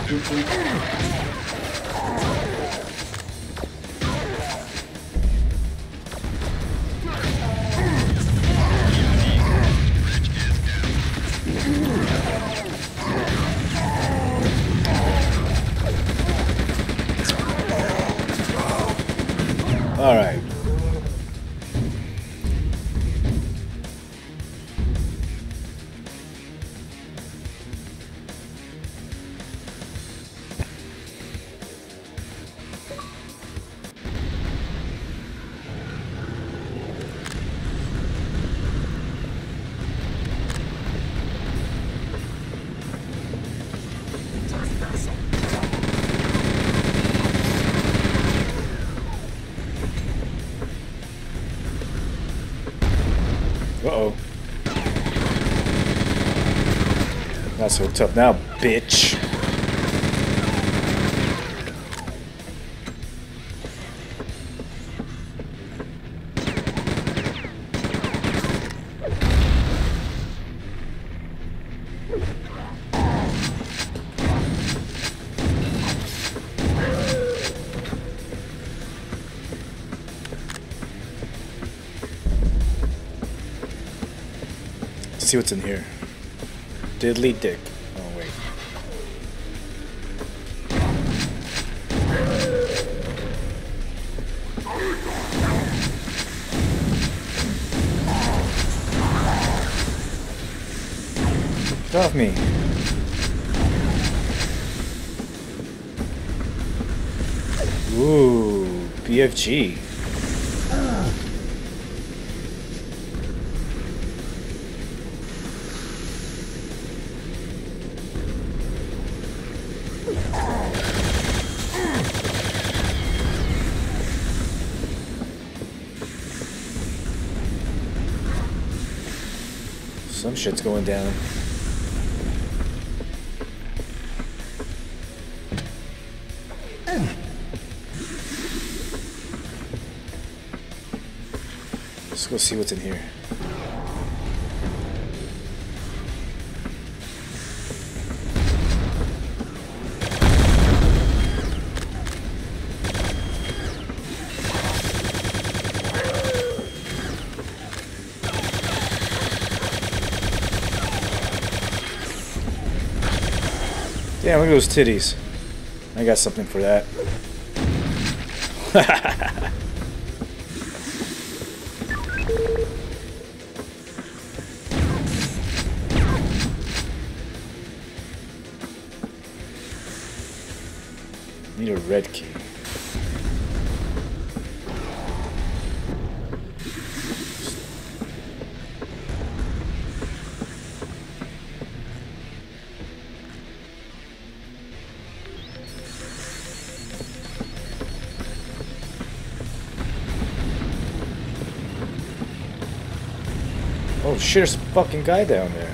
All right. Uh-oh. Not so tough now, bitch. Let's see what's in here. Diddly dick. Oh wait. Get off me. Ooh, BFG. Some shit's going down. Let's go see what's in here. Damn, look at those titties. I got something for that. Need a red key. Oh shit, there's a fucking guy down there.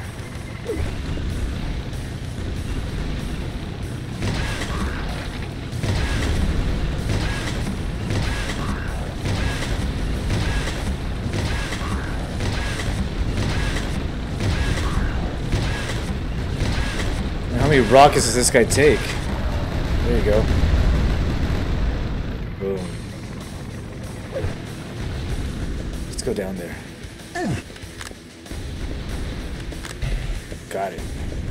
How many rockets does this guy take? There you go. Boom. Let's go down there. Got it.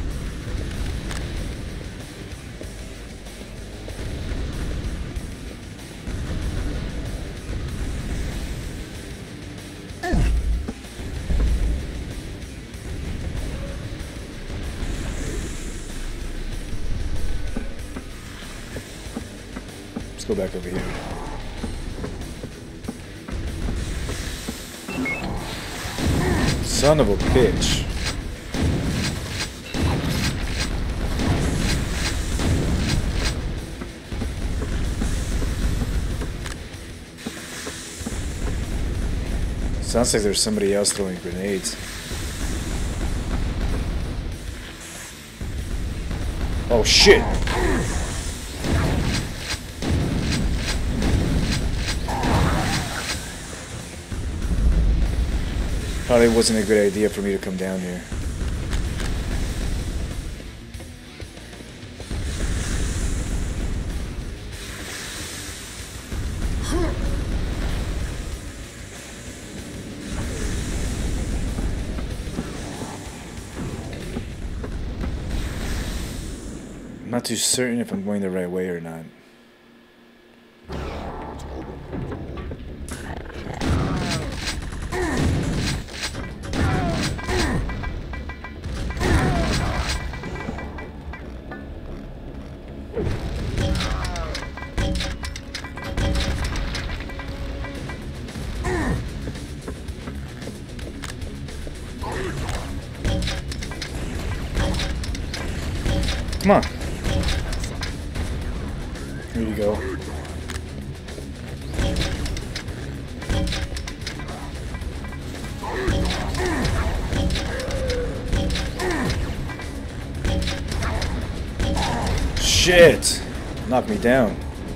Let's go back over here. Son of a bitch. Sounds like there's somebody else throwing grenades. Oh shit! Probably wasn't a good idea for me to come down here. not too certain if I'm going the right way or not. Come on. Here you go. Shit! Knock me down.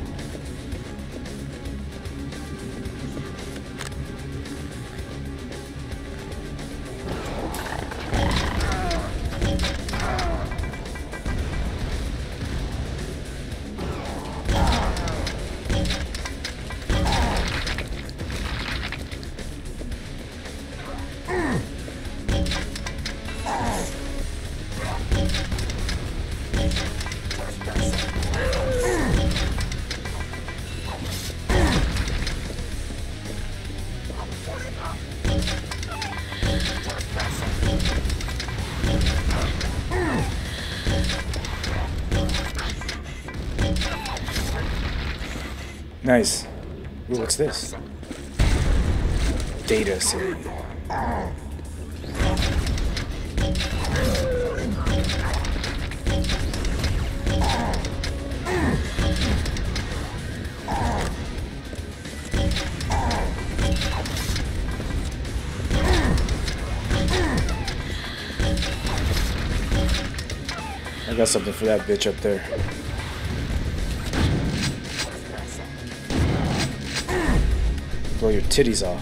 Nice. Ooh, what's this? Data city. I got something for that bitch up there. Blow your titties off.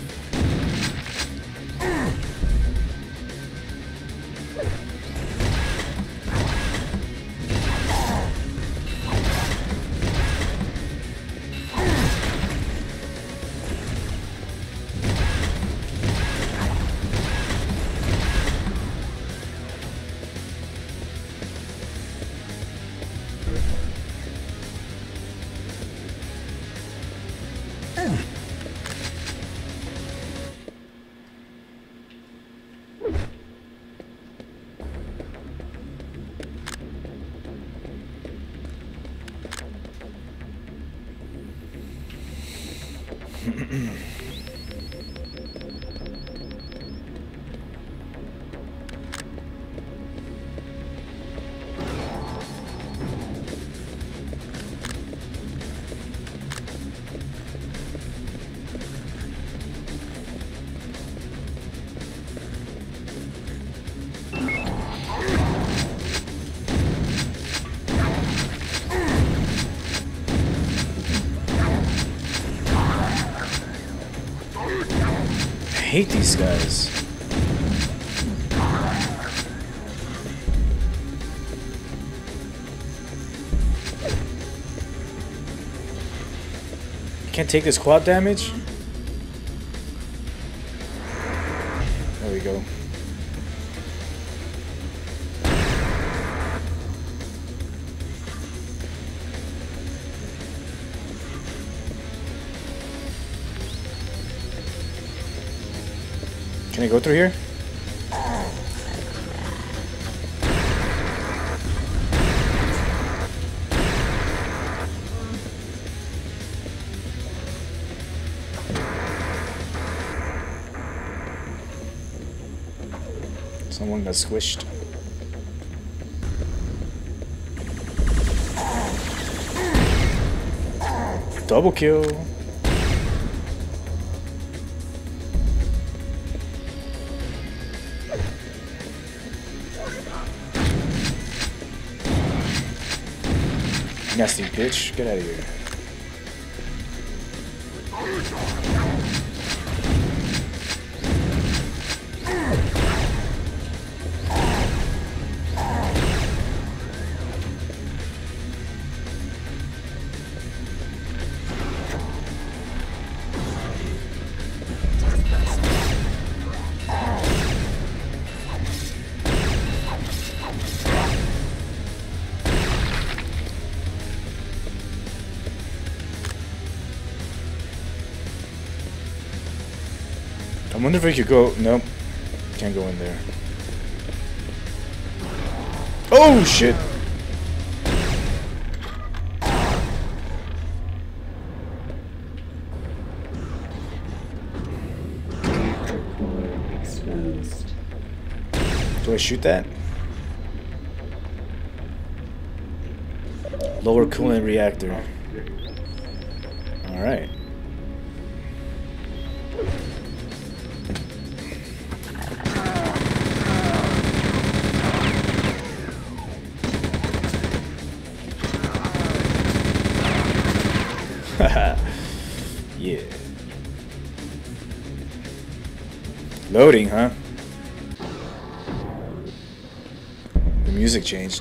I hate these guys. Can't take this quad damage? There we go. Can I go through here? Someone got squished. Double kill. Nasty bitch, get out of here. wonder if we could go... Nope. Can't go in there. Oh, shit! Do I shoot that? Lower coolant reactor. Alright. Yeah. Loading, huh? The music changed.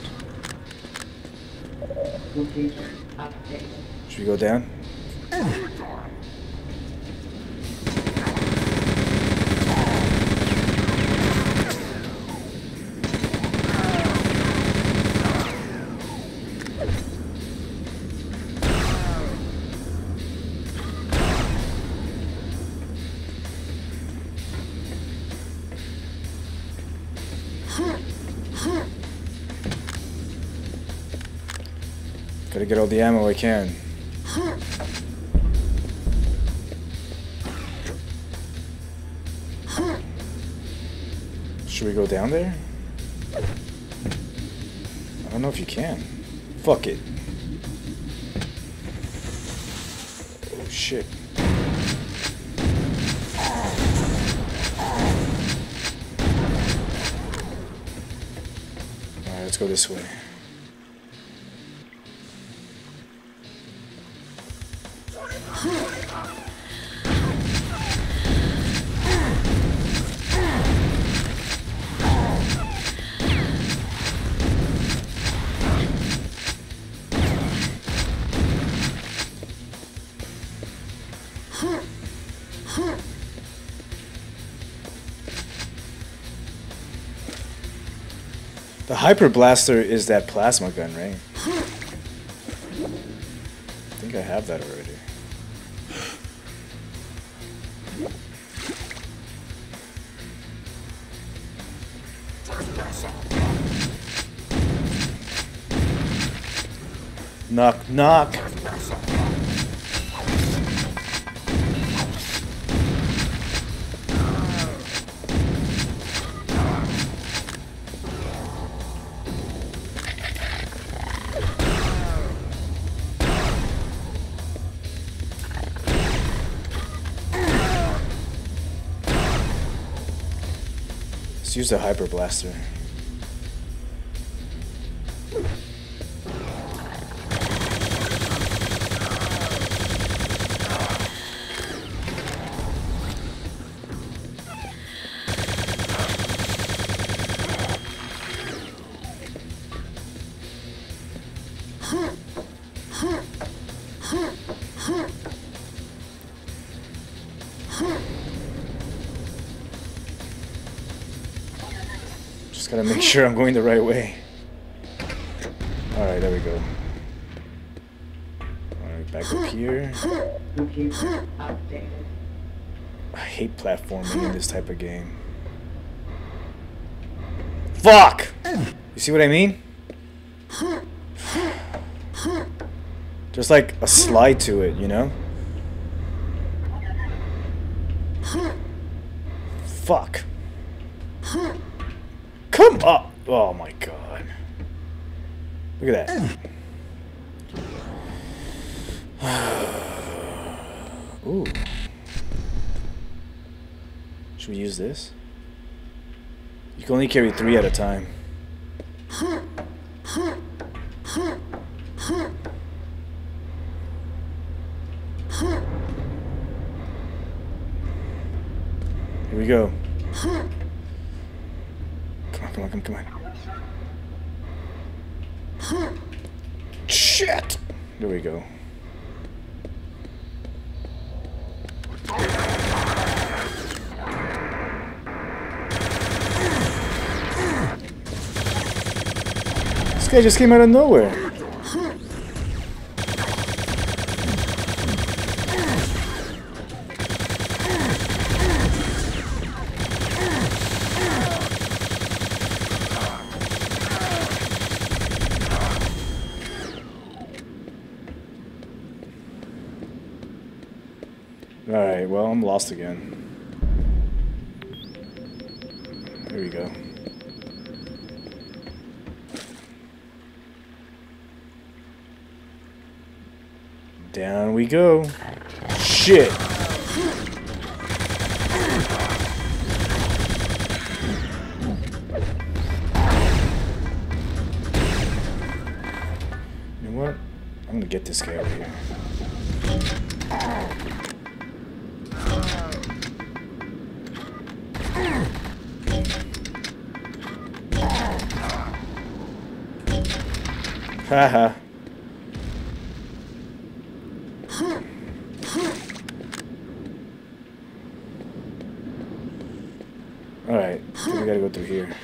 Should we go down? Gotta get all the ammo I can. Should we go down there? I don't know if you can. Fuck it. Oh shit. Alright, let's go this way. The Hyper Blaster is that plasma gun, right? I think I have that already. Knock, knock. Let's use the Hyper Blaster. Just gotta make sure I'm going the right way. Alright, there we go. Alright, back up here. I hate platforming in this type of game. Fuck! You see what I mean? There's like a slide to it, you know? Fuck. Come up! Oh my god. Look at that. Ooh. Should we use this? You can only carry 3 at a time. Here we go. Come on, come on. Shit! There we go. This guy just came out of nowhere. Alright, well, I'm lost again. Here we go. Down we go. Shit! You know what? I'm gonna get this guy over here. Haha. Alright, so we gotta go through here.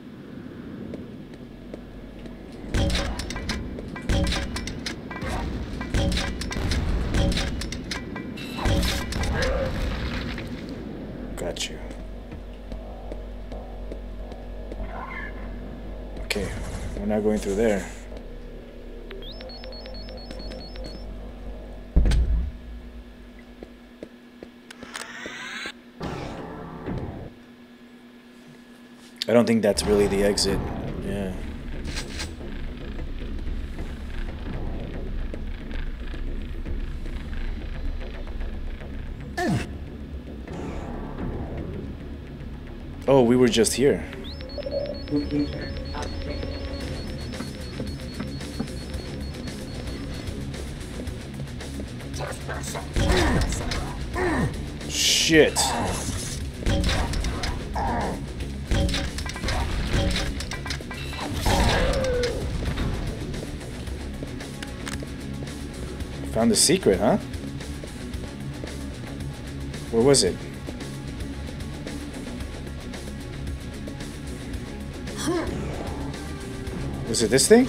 Got you. Okay, we're not going through there. I don't think that's really the exit. Yeah. Oh, we were just here. Shit. Found the secret, huh? Where was it? Was it this thing?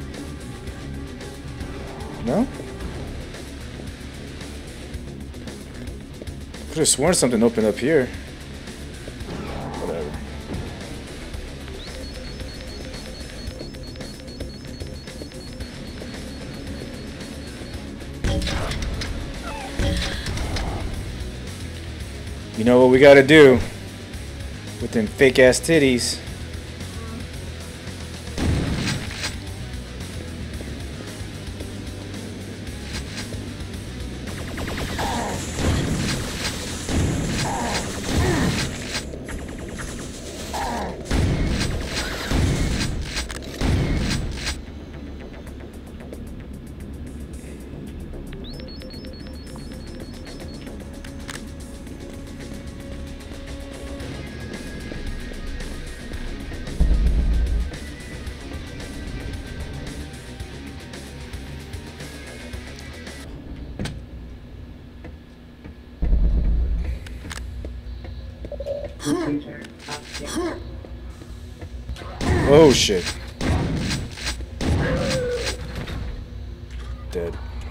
No? Could have sworn something opened up here. Whatever. You know what we gotta do with them fake ass titties? Oh shit. Dead.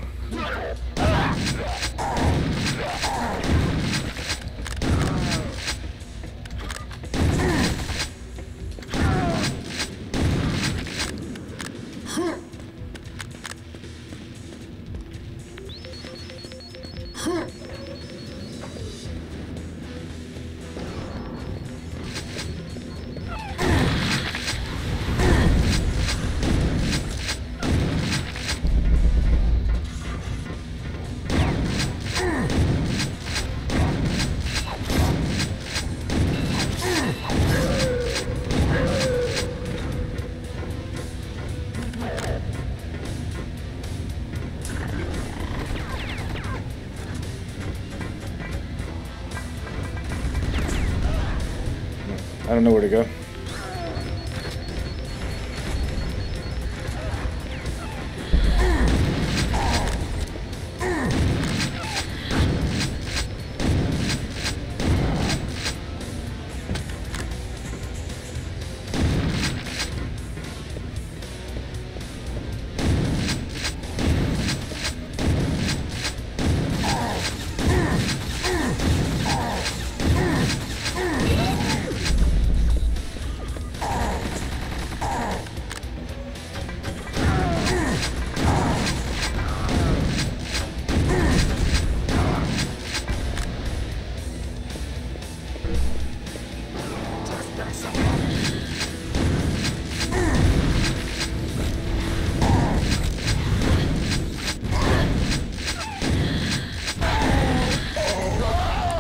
I don't know where to go.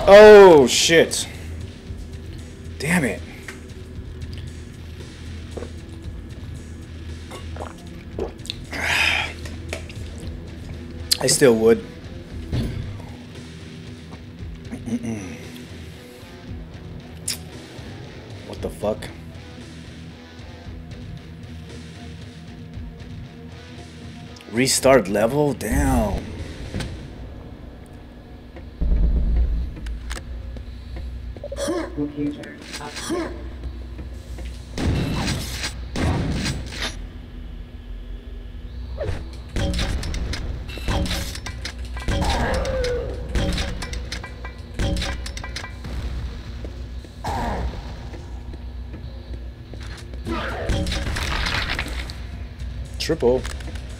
Oh, shit. Damn it. I still would. What the fuck? Restart level? Damn. Computer update. Triple.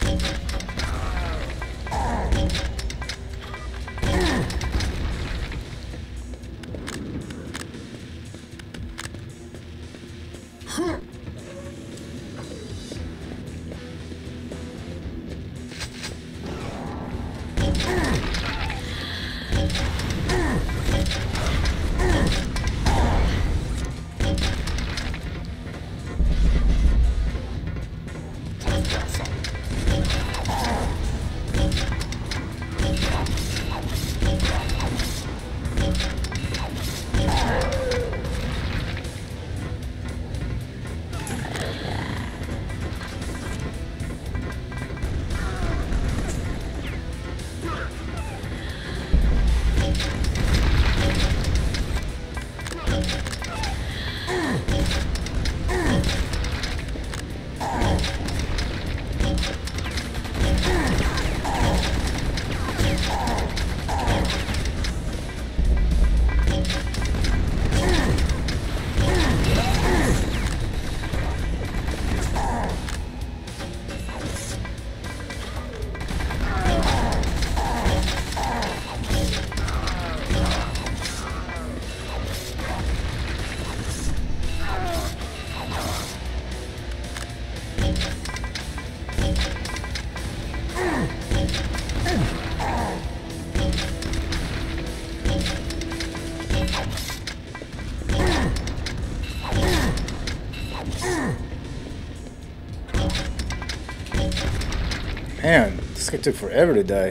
Man, this guy took forever to die.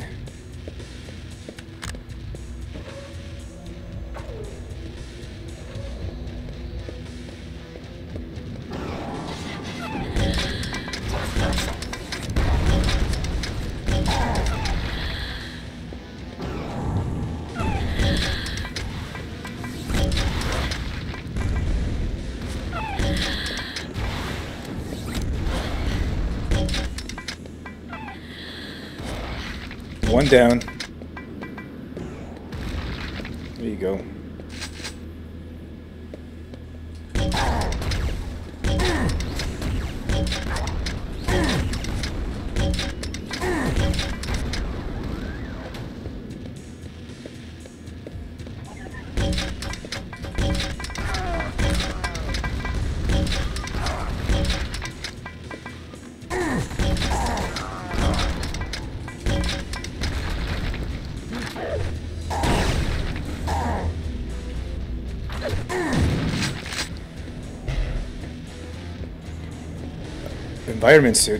One down. There you go. Environment suit.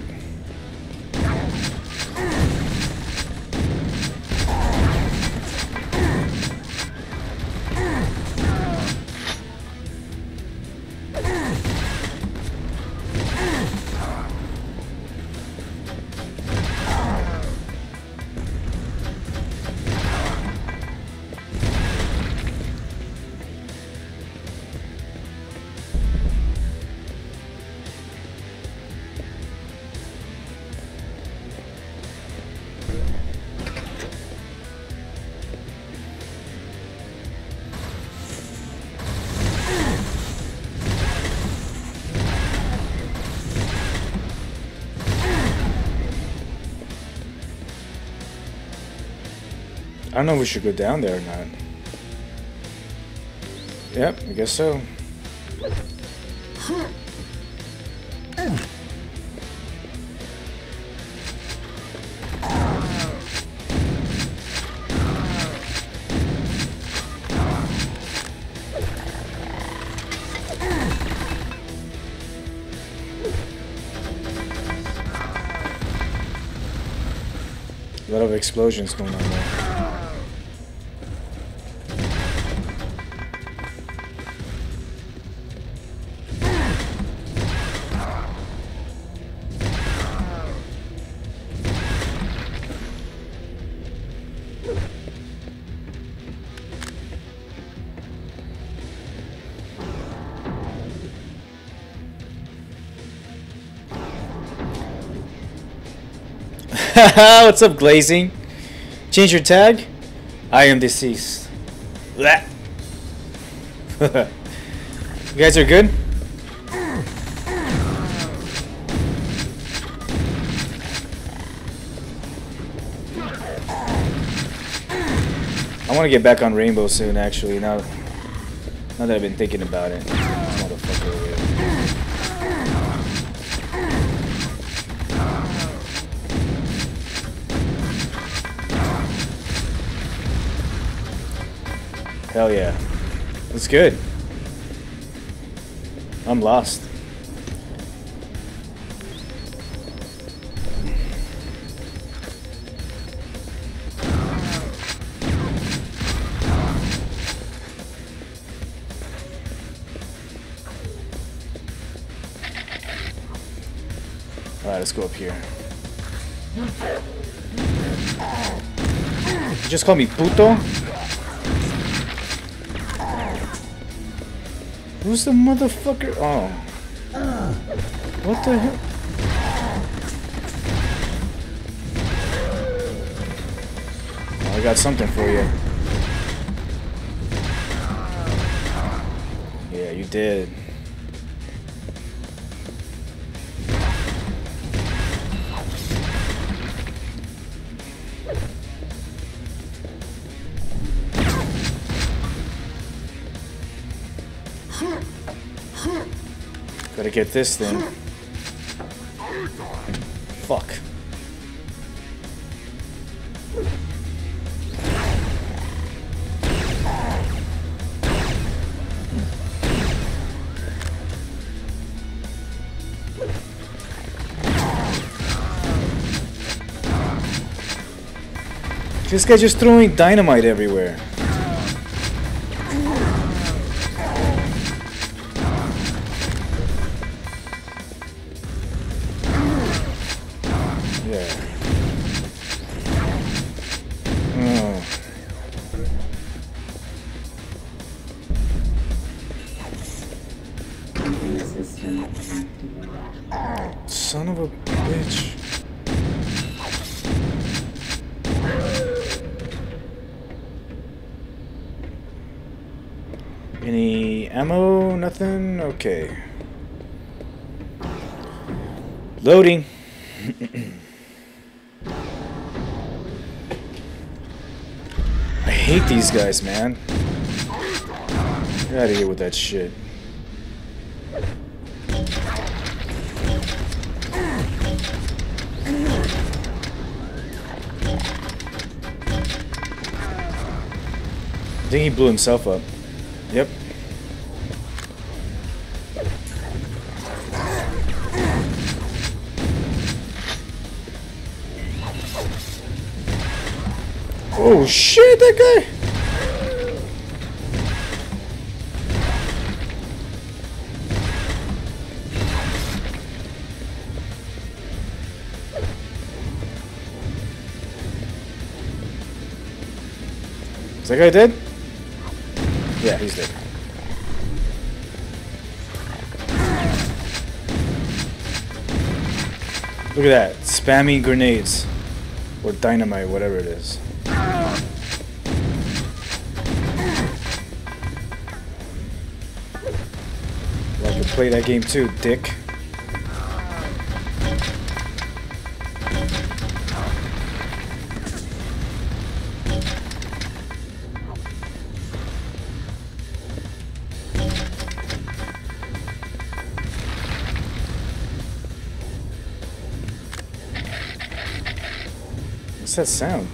I don't know if we should go down there or not. Yep, I guess so. A lot of explosions going on there. What's up, Glazing? Change your tag? I am deceased. Blah. You guys are good? I want to get back on Rainbow soon, actually. Now that I've been thinking about it. This motherfucker over here. Hell yeah. That's good. I'm lost. Alright, let's go up here. You just call me puto? Who's the motherfucker? Oh. What the hell? Oh, I got something for you. Yeah, you did. Gotta get this thing. Fuck. This guy's just throwing dynamite everywhere. Son of a bitch. Any ammo? Nothing? Okay. Loading. I hate these guys, man. Get out of here with that shit. I think he blew himself up. Yep. Oh shit, that guy! Is that guy dead? Yeah, he's dead. Look at that. Spamming grenades. Or dynamite, whatever it is. Well, I can play that game too, dick. What's that sound?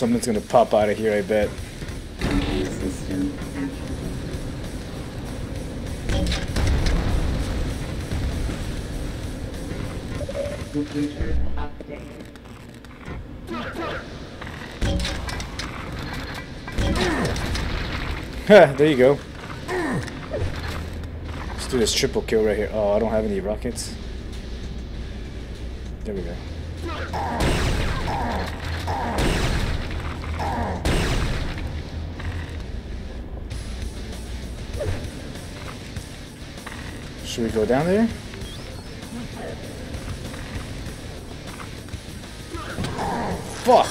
Something's gonna pop out of here, I bet. System. Computer updated. Ha, there you go. Let's do this triple kill right here. Oh, I don't have any rockets. There we go. Should we go down there? Fuck!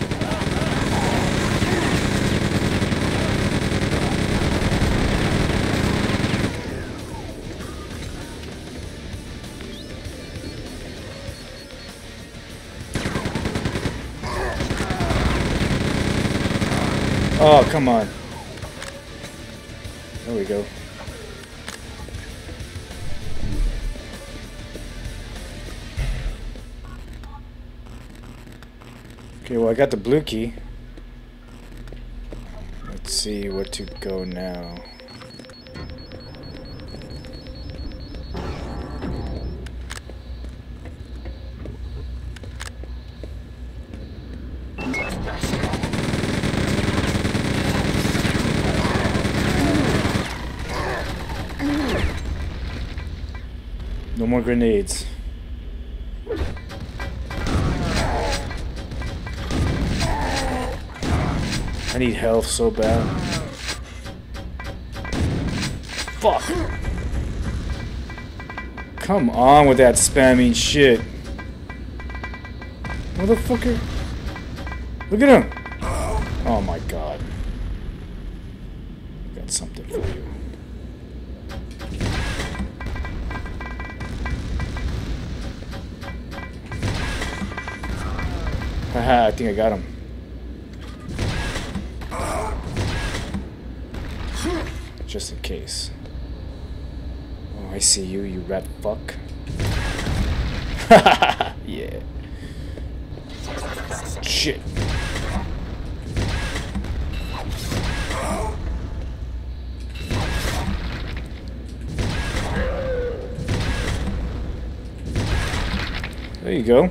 Oh, come on. There we go. Okay, well, I got the blue key. Let's see where to go now. No more grenades. I need health so bad. Fuck! Come on with that spamming shit. Motherfucker. Look at him! Oh my god. Got something for you. Haha, I think I got him. Just in case. Oh, I see you, you rat fuck. Yeah. Shit. There you go.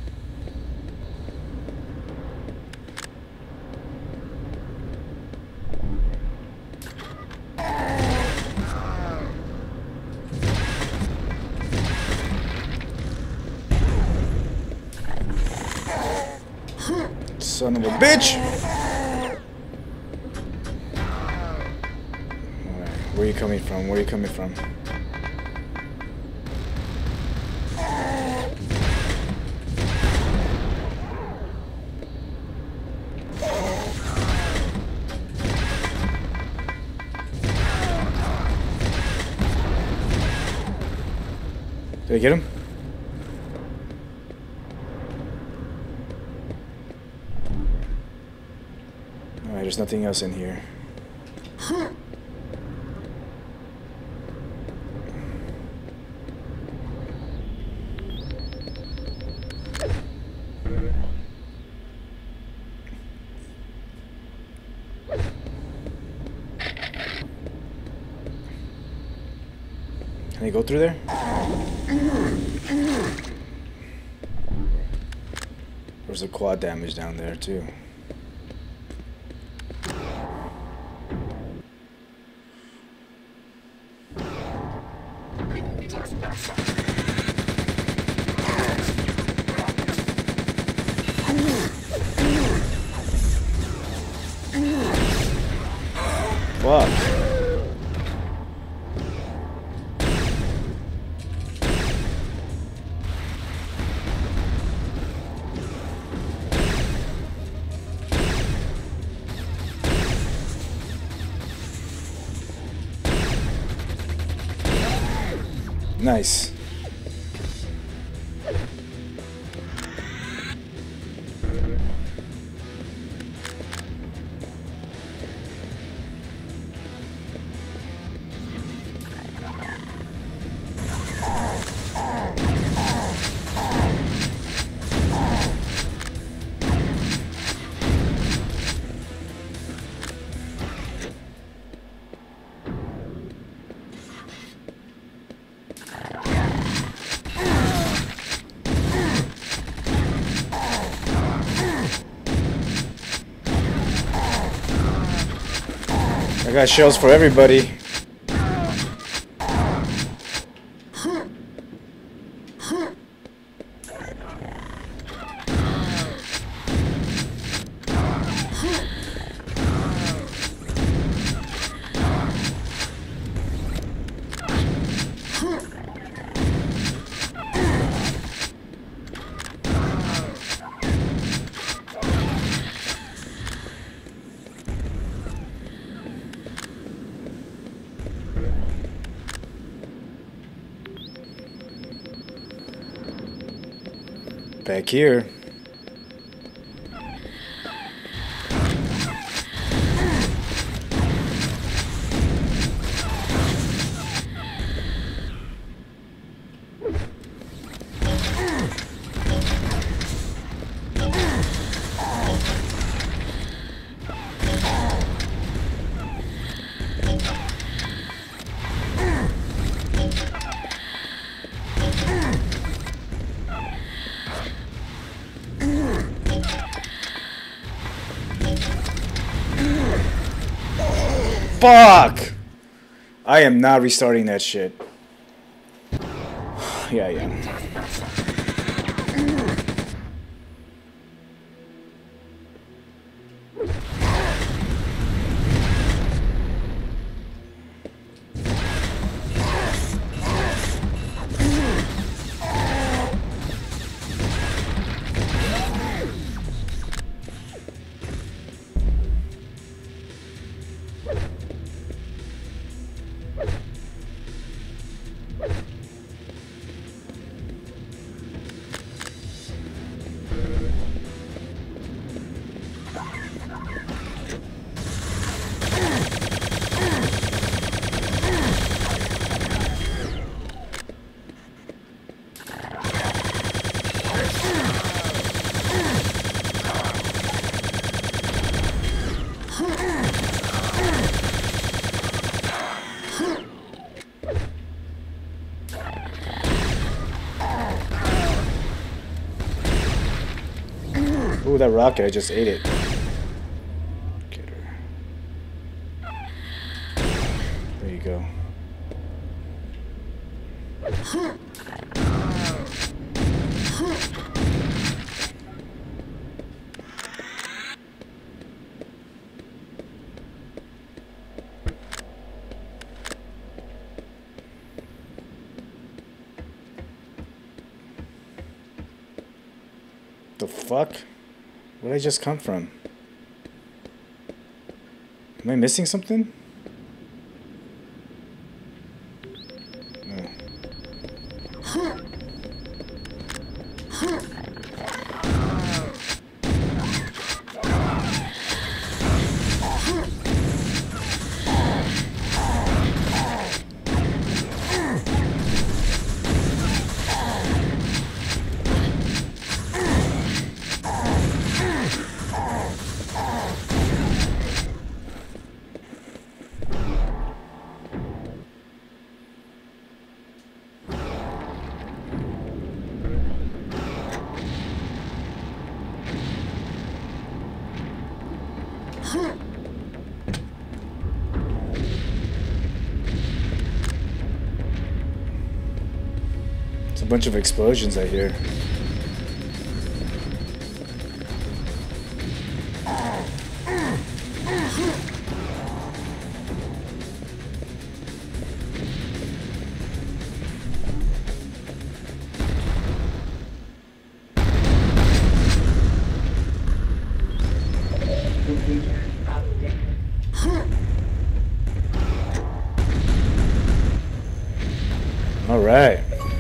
Son of a bitch! Alright, where are you coming from? Where are you coming from? Did I get him? Alright, there's nothing else in here. Can I go through there? There's a quad damage down there too. Fuck. Nice. got shells for everybody. Back here. Fuck! I am not restarting that shit. Yeah, yeah. Ooh, that rocket, I just ate it. Get her. There you go. The fuck? Where did I just come from? Am I missing something? No. It's a bunch of explosions I hear. All right.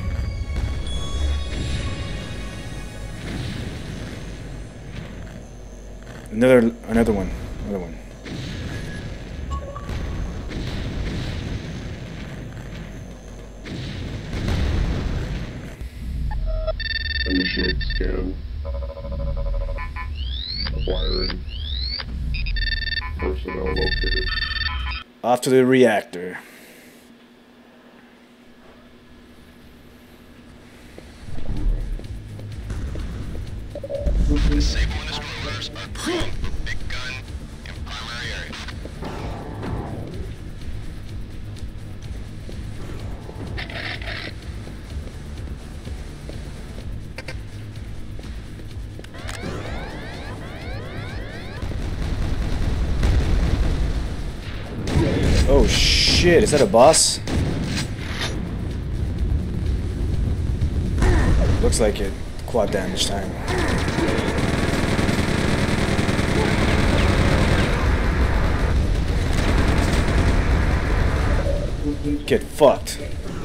Another one. Initiate scan. Acquiring. Personnel located. Off to the reactor. Disabling destroyers are prone for big gun in primary area. Oh shit, is that a boss? Looks like it. Quad damage time. Get fucked.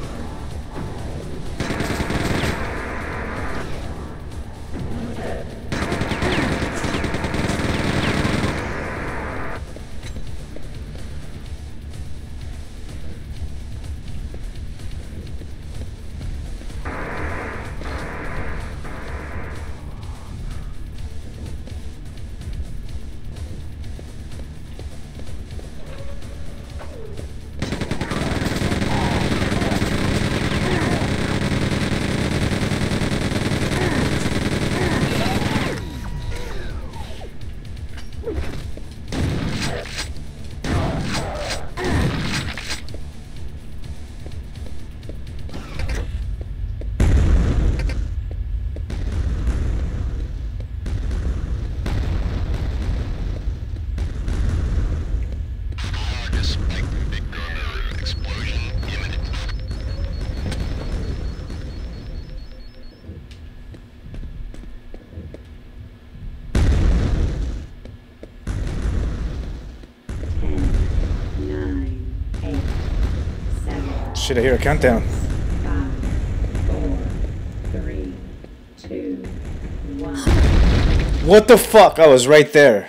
Shit, I hear a countdown. 5, 4, 3, 2, 1. What the fuck? I was right there.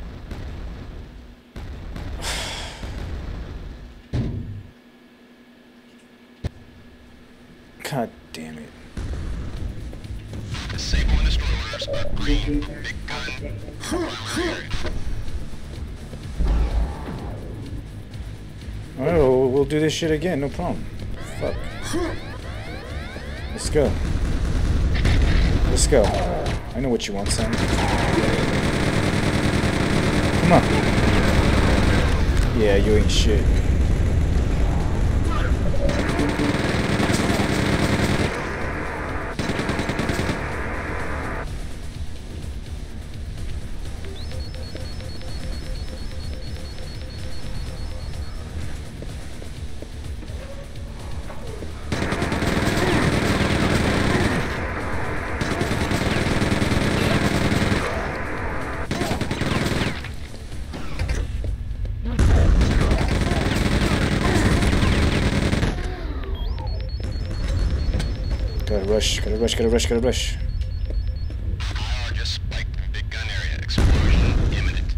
God damn it. Disable and destroy orders. Green, big gun. Oh, we'll do this shit again, no problem. Fuck. Let's go. Let's go. I know what you want, son. Come on. Yeah, you ain't shit. Gotta rush, gotta rush, gotta rush, gotta rush. IR just spiked in big gun area. Explosion imminent.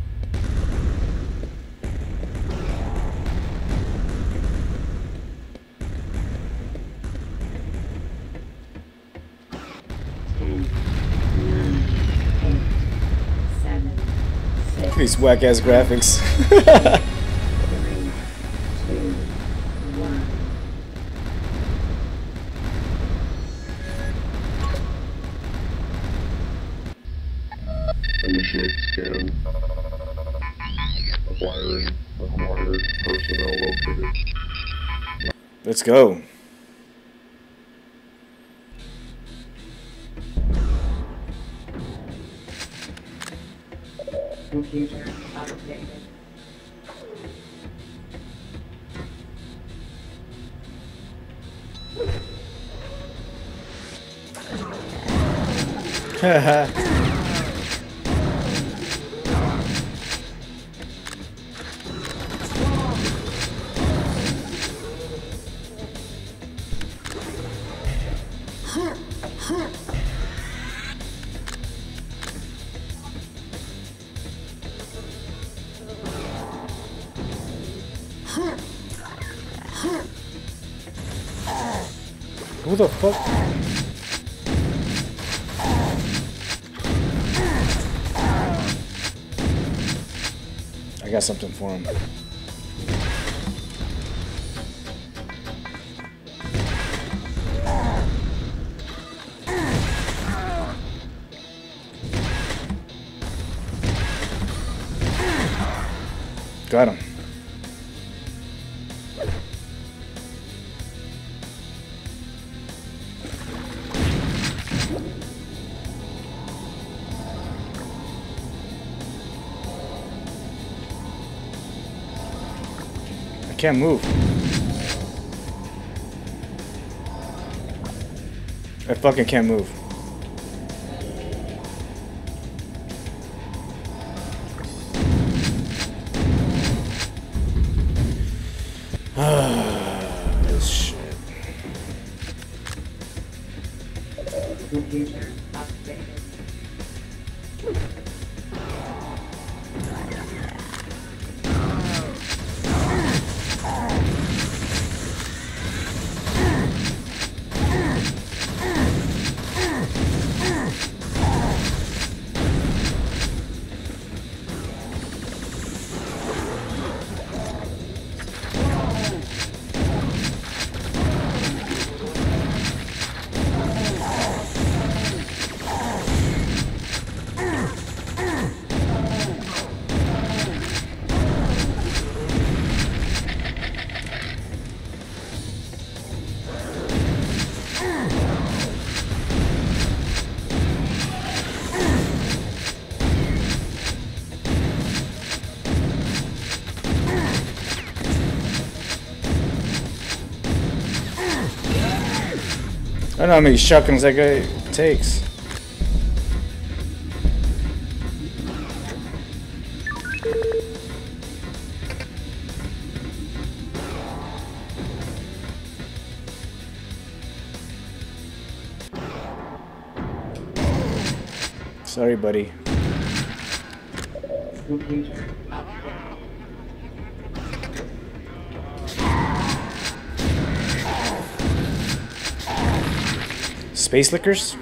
Look at these whack ass graphics. 3, 2, 1. Initiate scan. Acquiring. Acquired. Personnel located. Let's go. Computer updated. Haha. Who the fuck? I got something for him. Got him. I Can't move. I fucking can't move. Shit. Computer updated. I don't know how many shotguns that guy takes. Sorry, buddy. Computer. Space lickers?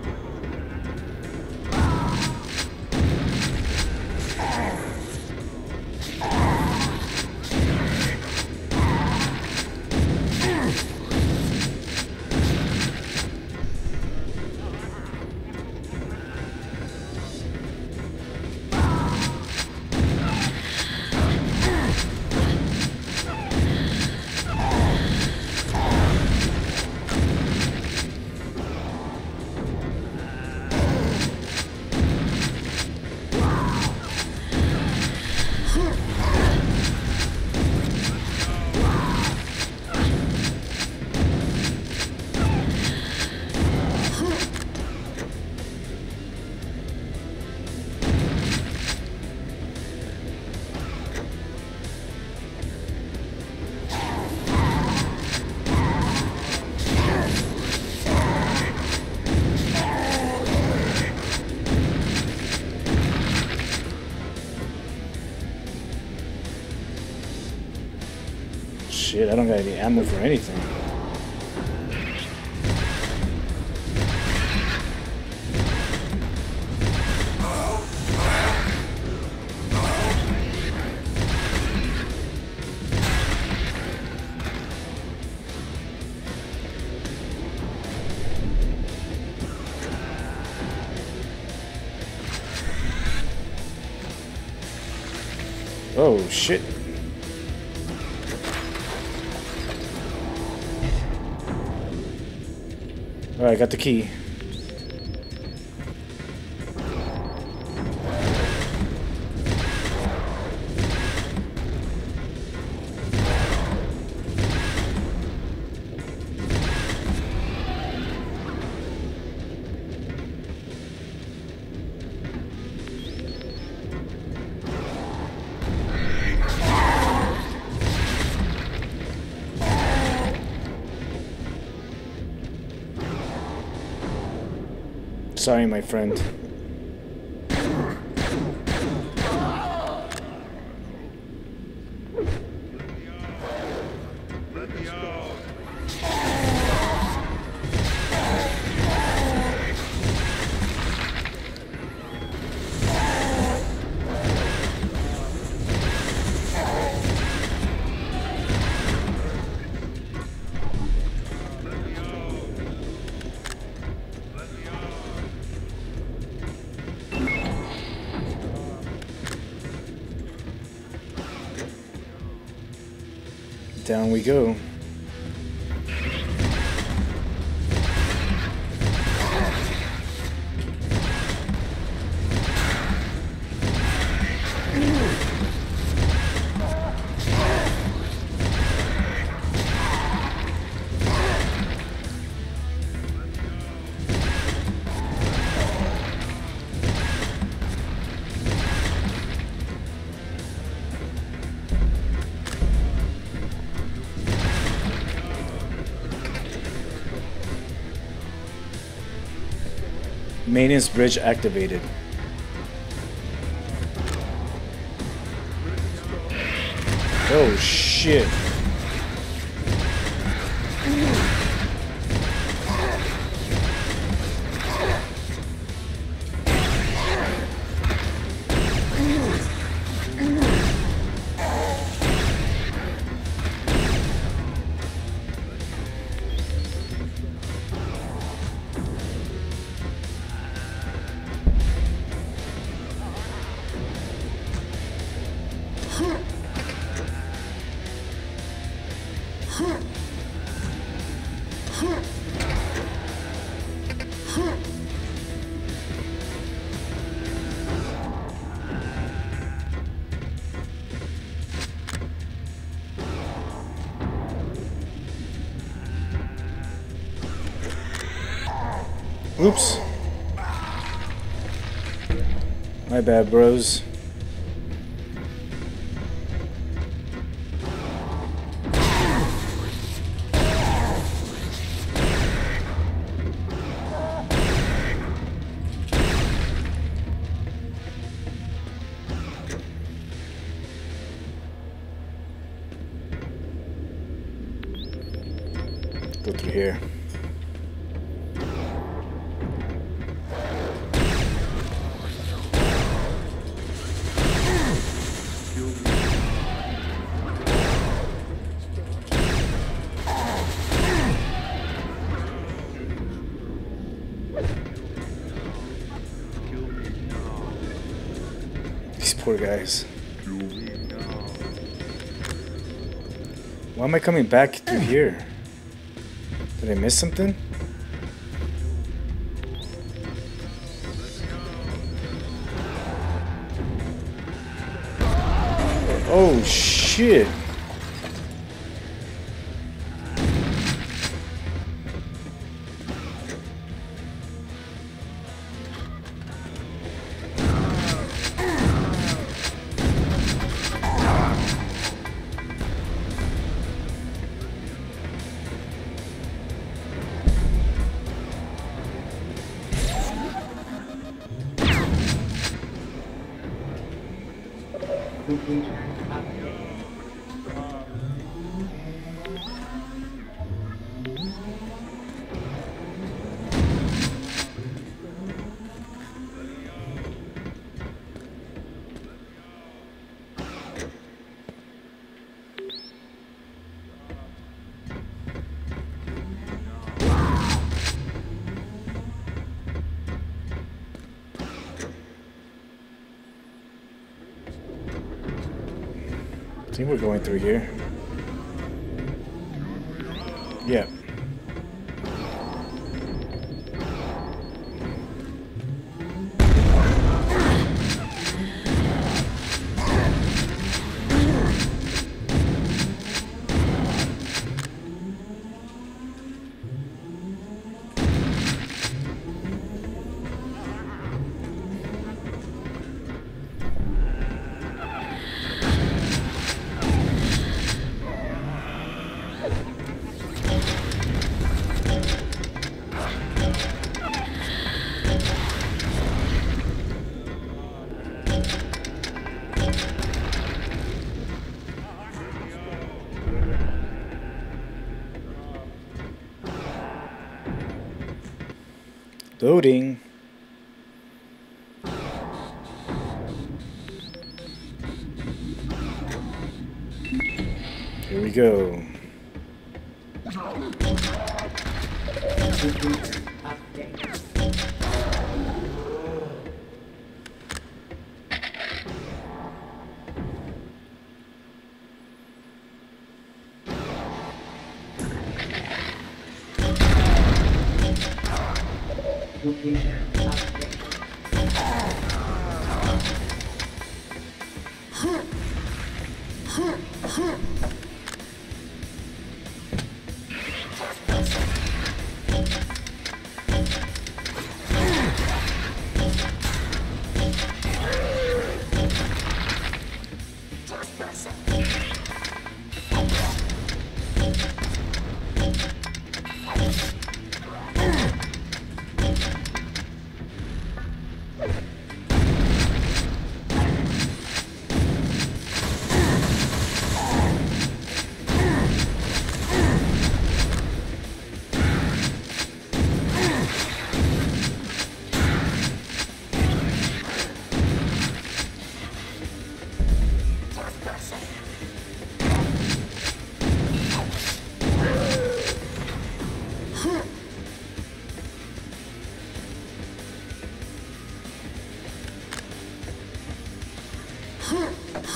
Shit, I don't got any ammo for anything. Oh, shit. Alright, I got the key. Sorry, my friend. Down we go. Maintenance bridge activated. Oh shit. Oops. My bad, bros. Go through here. These poor guys. Why am I coming back through here? Did I miss something? Oh shit. Computer update. I think we're going through here. Yeah. Loading. Here we go. Computer update. Computer update.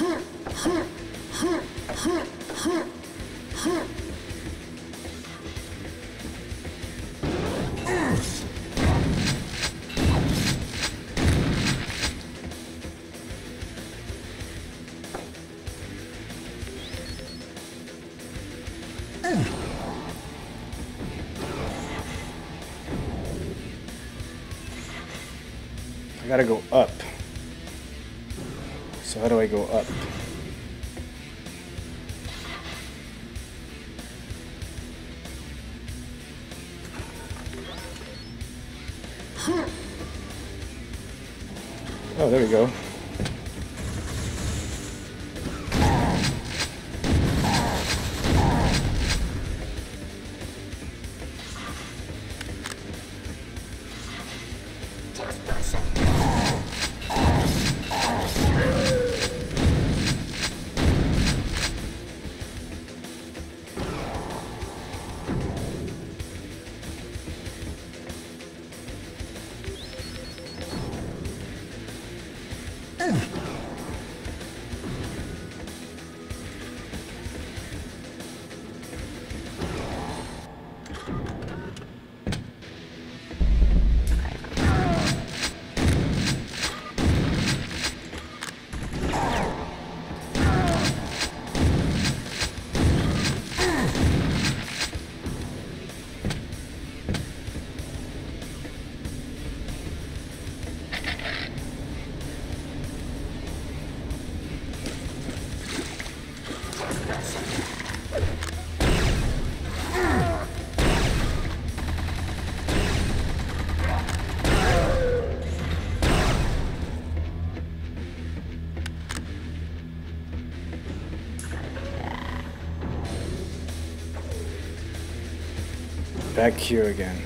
I gotta go up. So how do I go up? Oh, there we go. Back here again.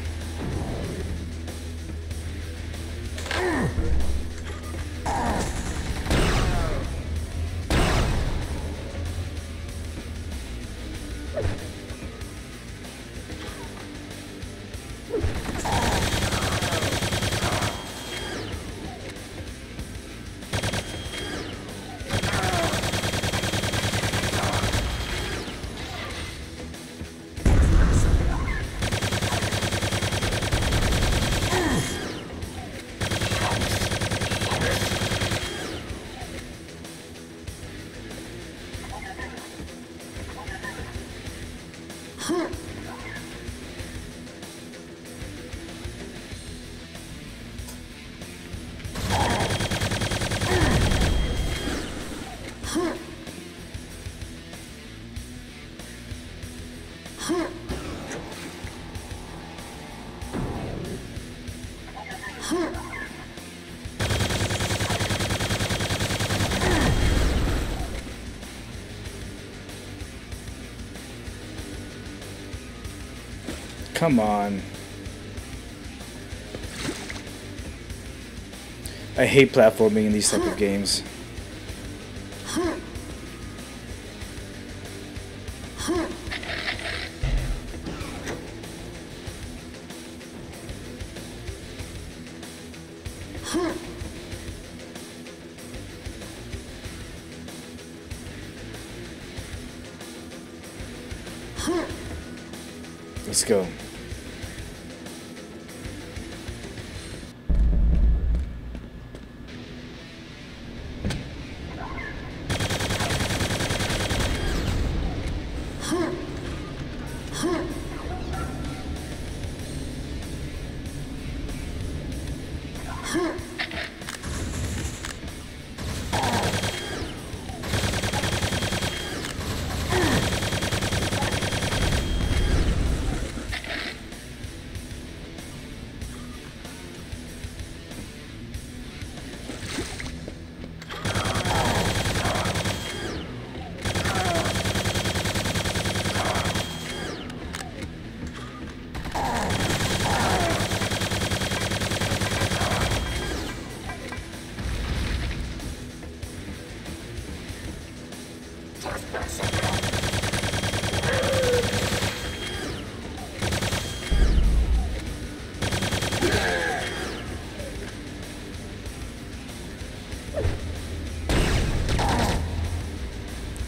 Come on. I hate platforming in these type of games. Let's go.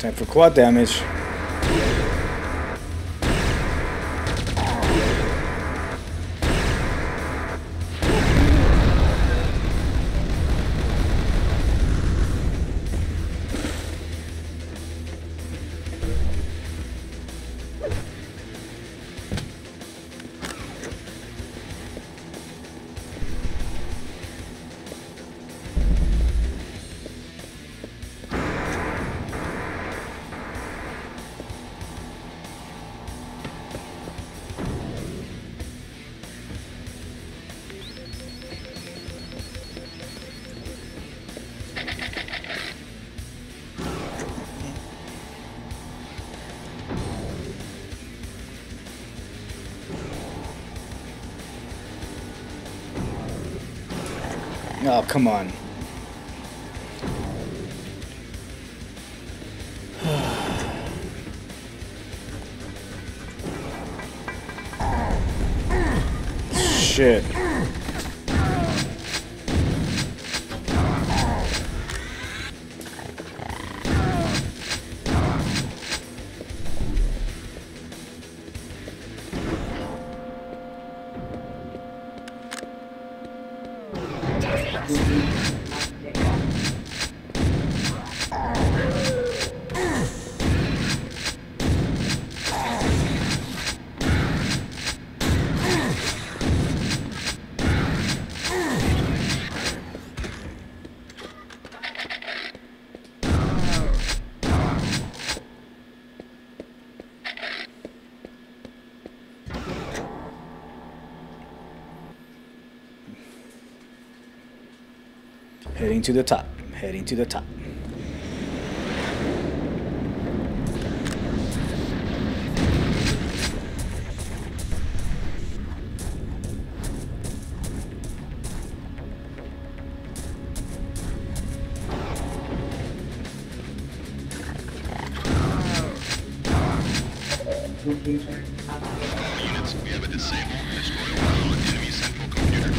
Time for quad damage. Oh, come on. Shit. Heading to the top. Heading to the top. Location update. Units, we have a disabled destroyer on enemy central computer.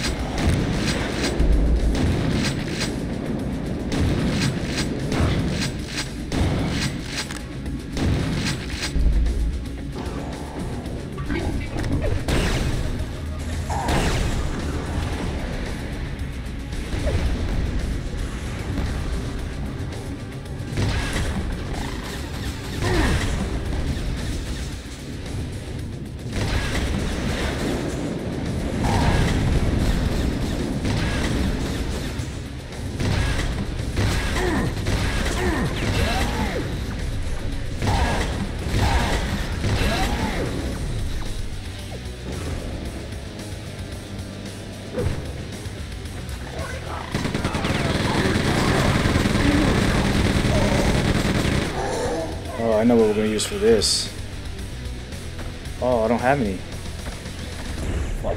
Oh, I know what we're gonna use for this. Oh, I don't have any. Fuck.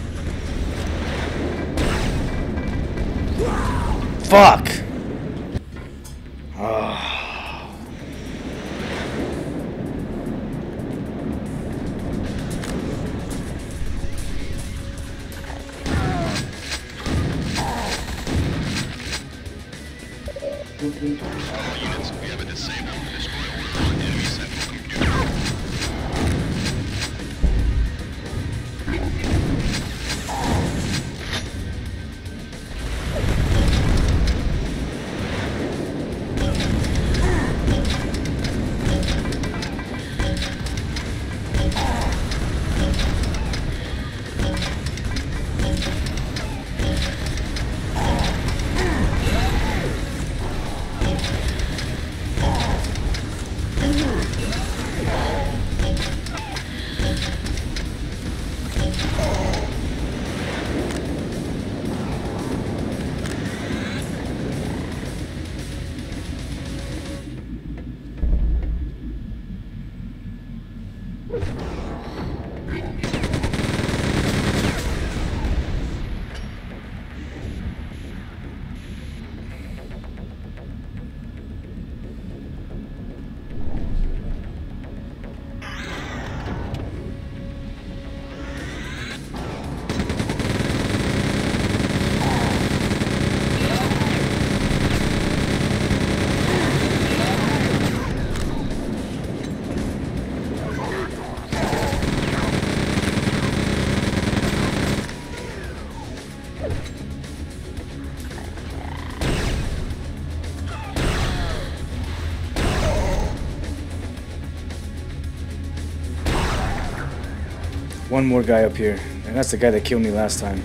Fuck! Oh. Location Units, we have a disabled destroyer on enemy central computer. One more guy up here, and that's the guy that killed me last time.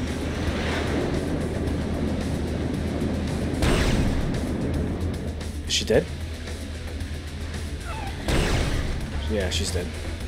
Is she dead? Yeah, she's dead.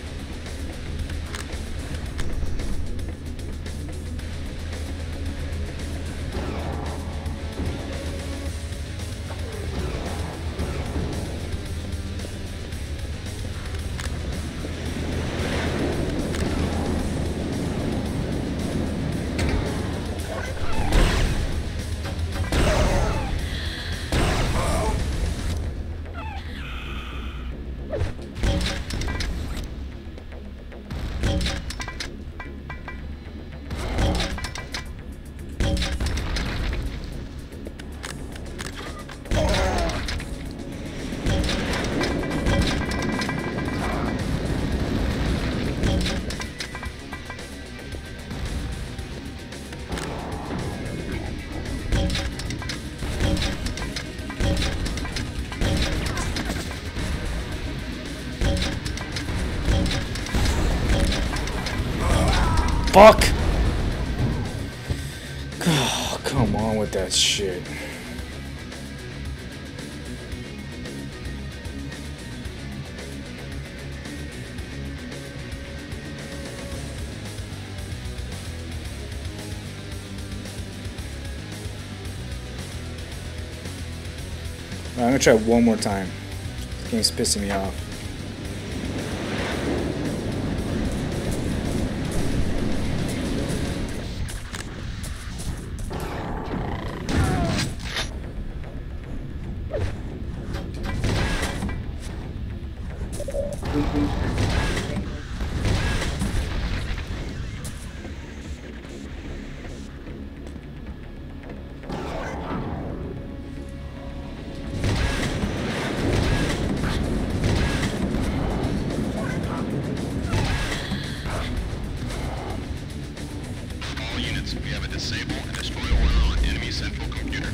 Fuck! Oh, come on with that shit. I'm gonna try one more time. This game's pissing me off. All units, we have a disable and destroy order on enemy central computer.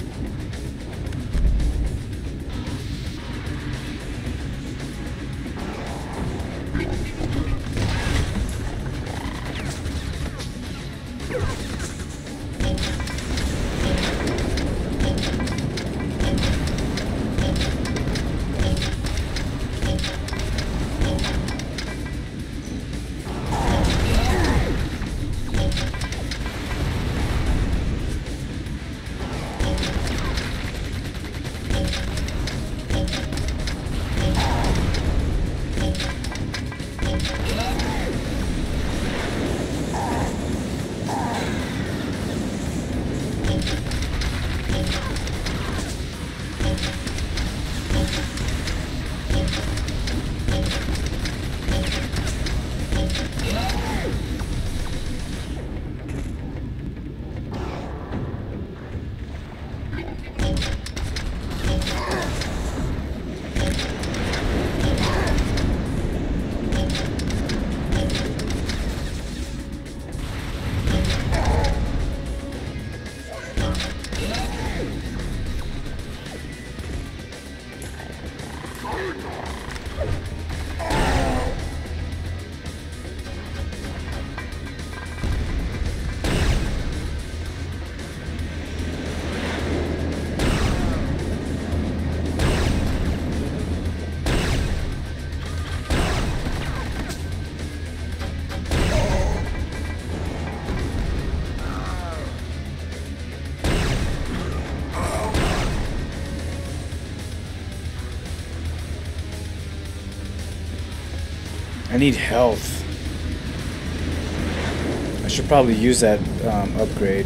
I need health. I should probably use that upgrade.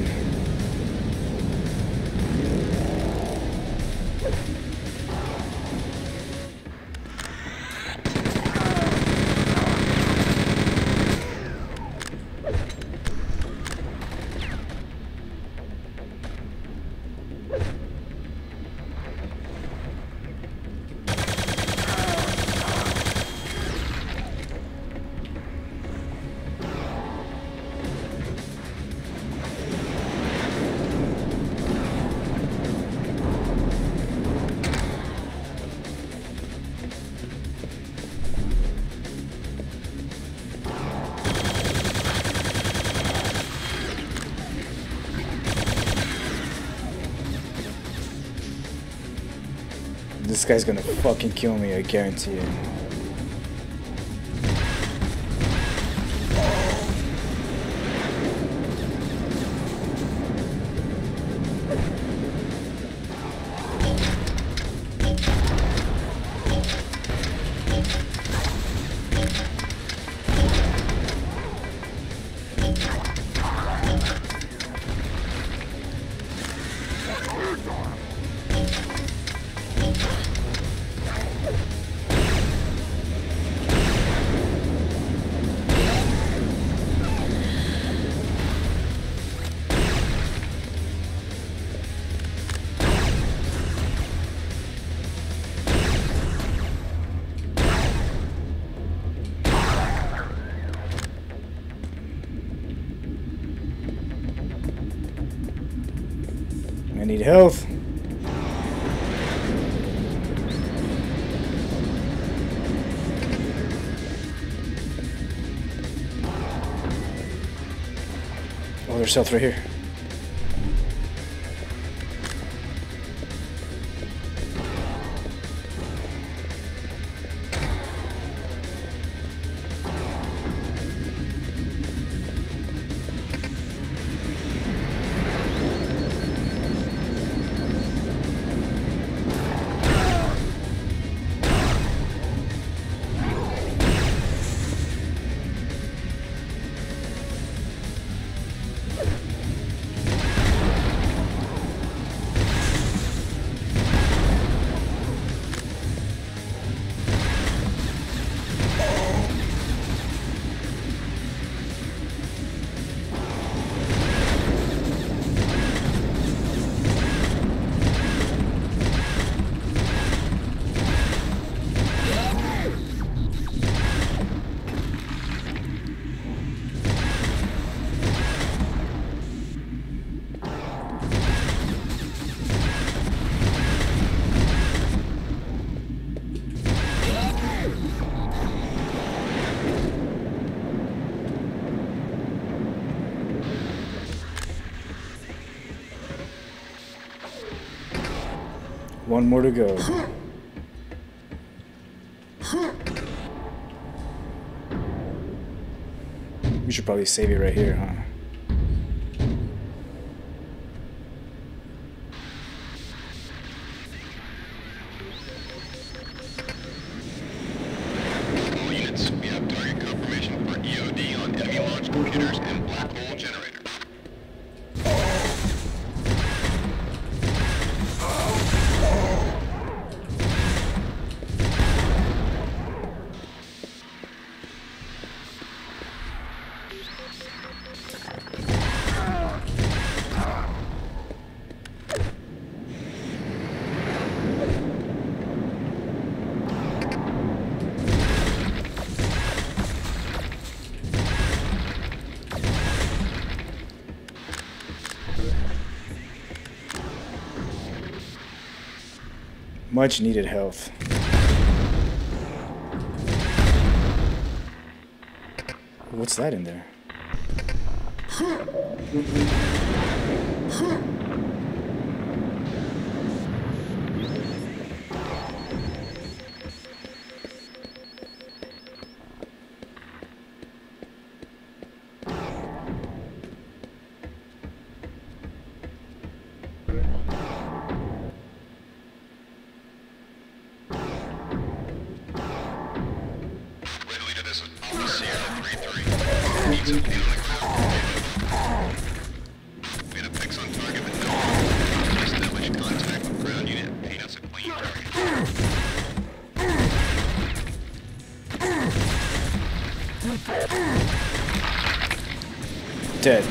This guy's gonna fucking kill me, I guarantee it. I need health. Oh, there's health right here. One more to go. We should probably save it right here, huh? All units, we have target confirmation for EOD on enemy launch computers and black hole generator. Much needed health. What's that in there? Dead.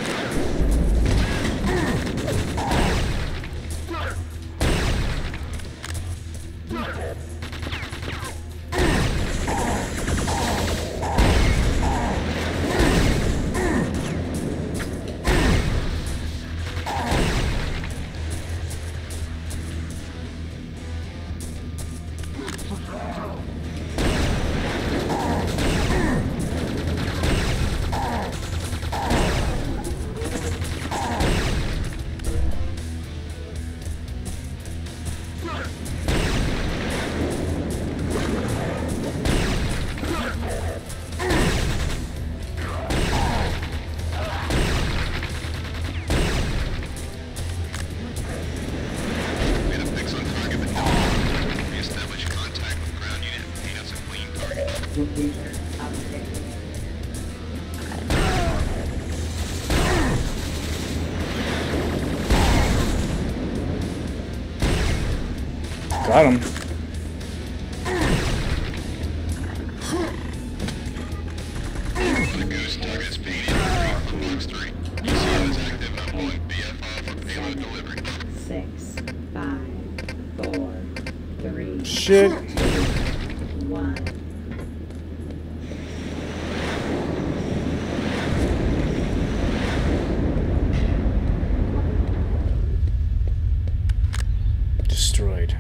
Got him. The Goose target is being in from Box 3. ECO is active and I'm pulling BFR for payload delivery. 6, 5, 4, 3, Shit. 2, 1. Destroyed.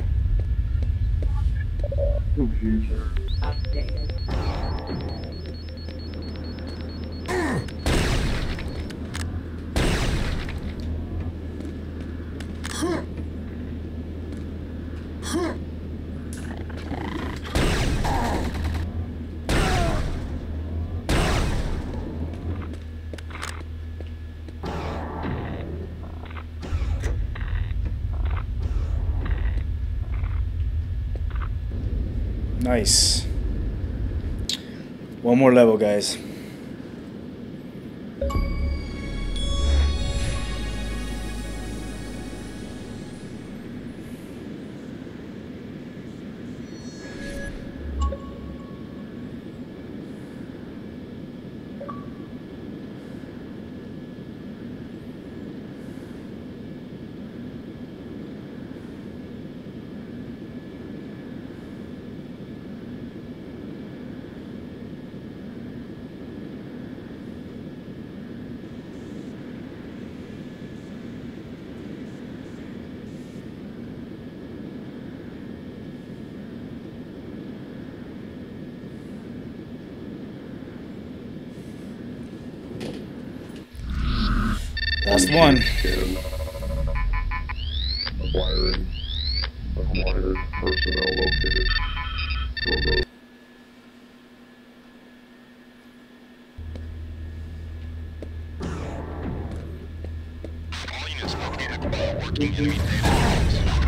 Computer. Updated. Nice. One more level, guys. Last one. Scan. Acquiring. Acquired. Personnel located. Remote. All units located below working enemy data.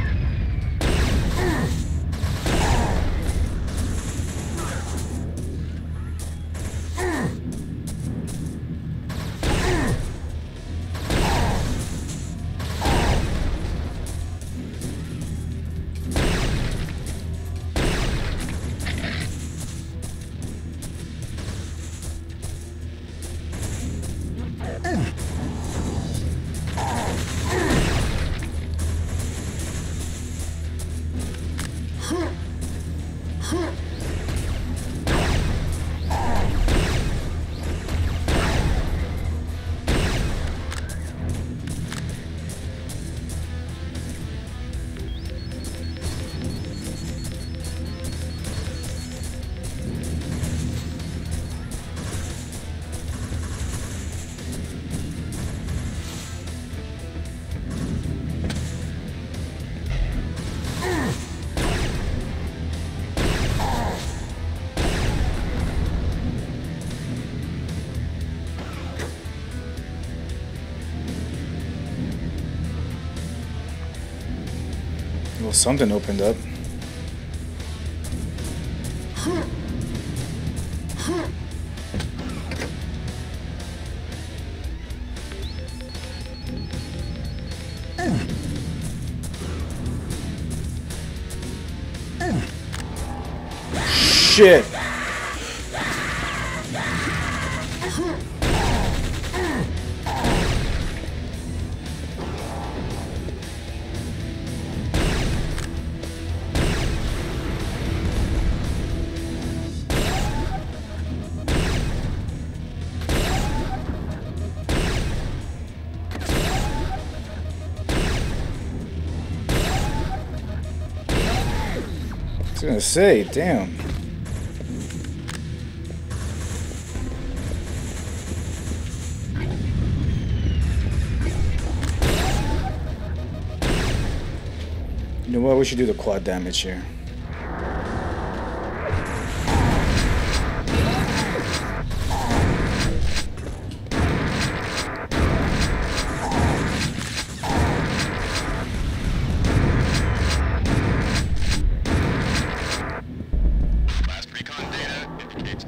Well, something opened up. Shit. I was gonna say, damn. You know what? We should do the quad damage here. Last recon data indicates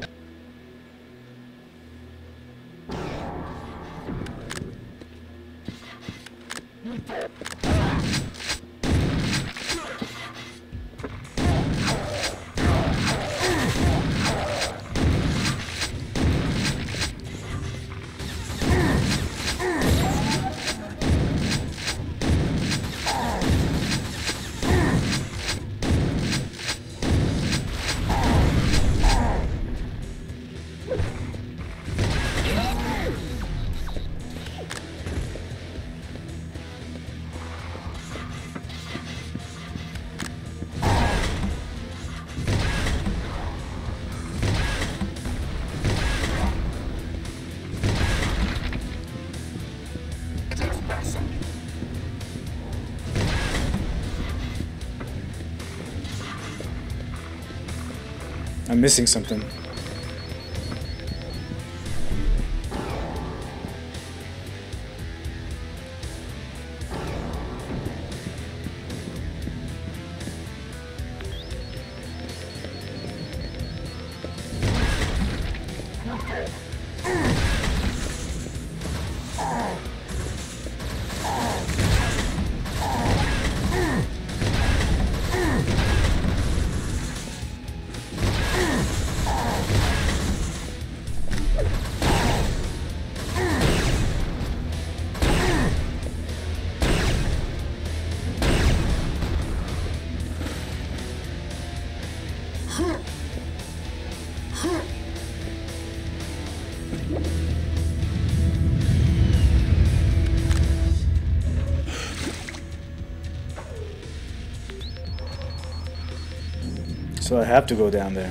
I'm missing something. So I have to go down there.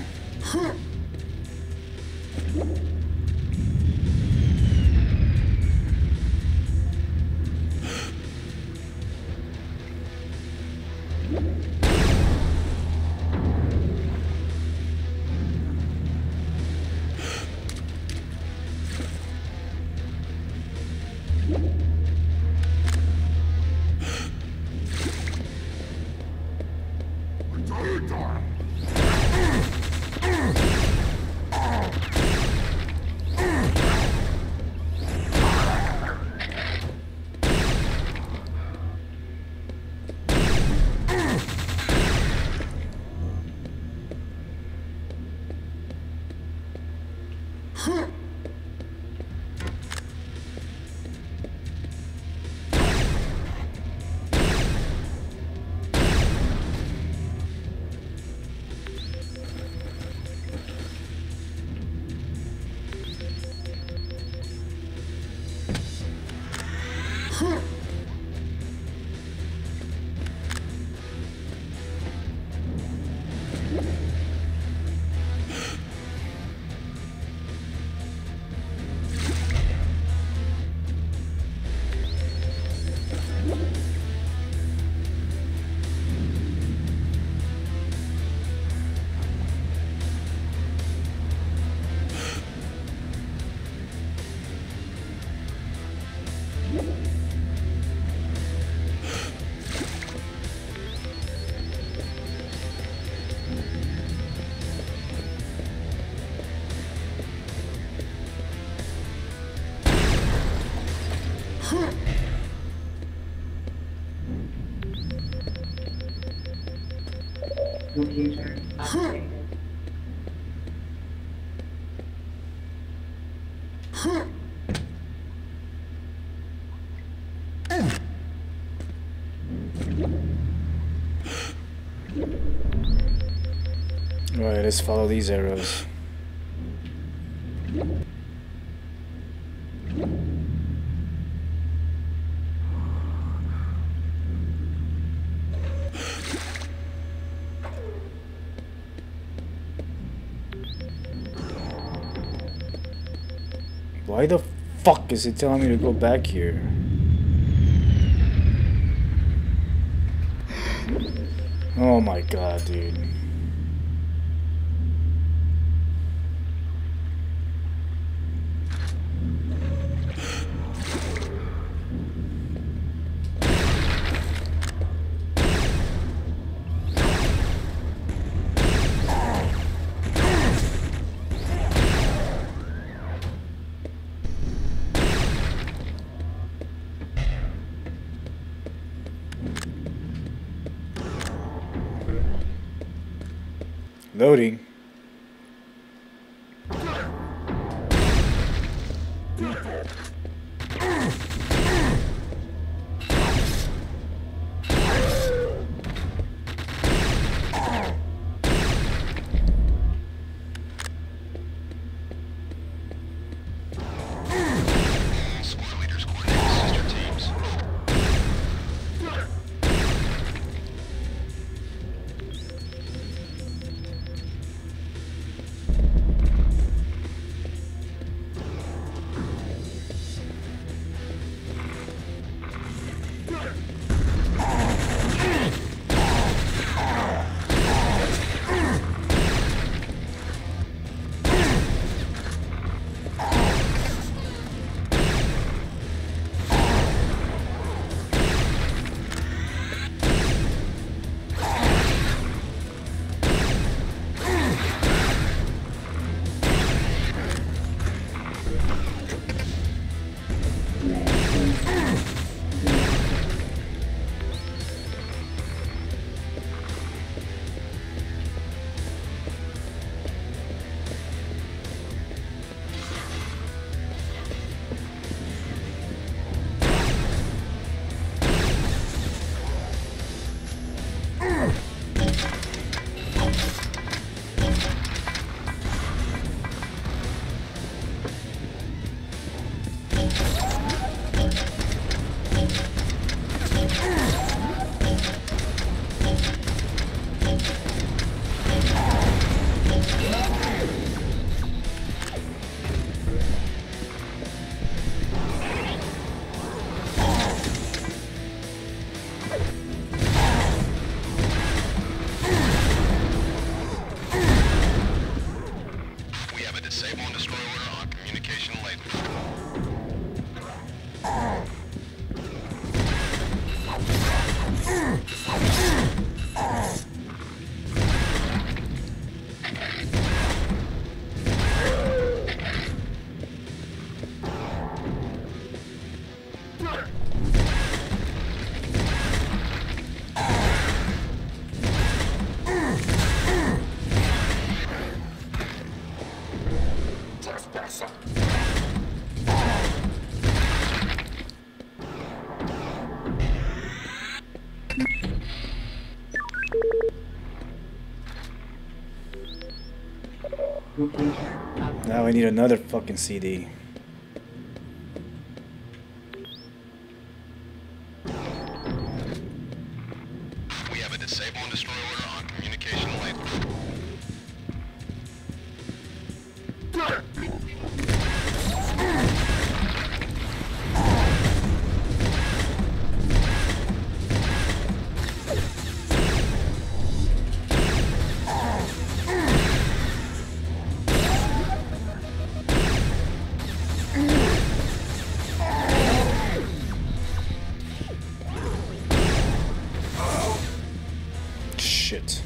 Computer updated. Alright, let's follow these arrows. Why the fuck is it telling me to go back here? Oh my god, dude. Loading. Squad leaders coordinate sister teams. Now I need another fucking CD. We have a disable and destroy order on communication link. Shit.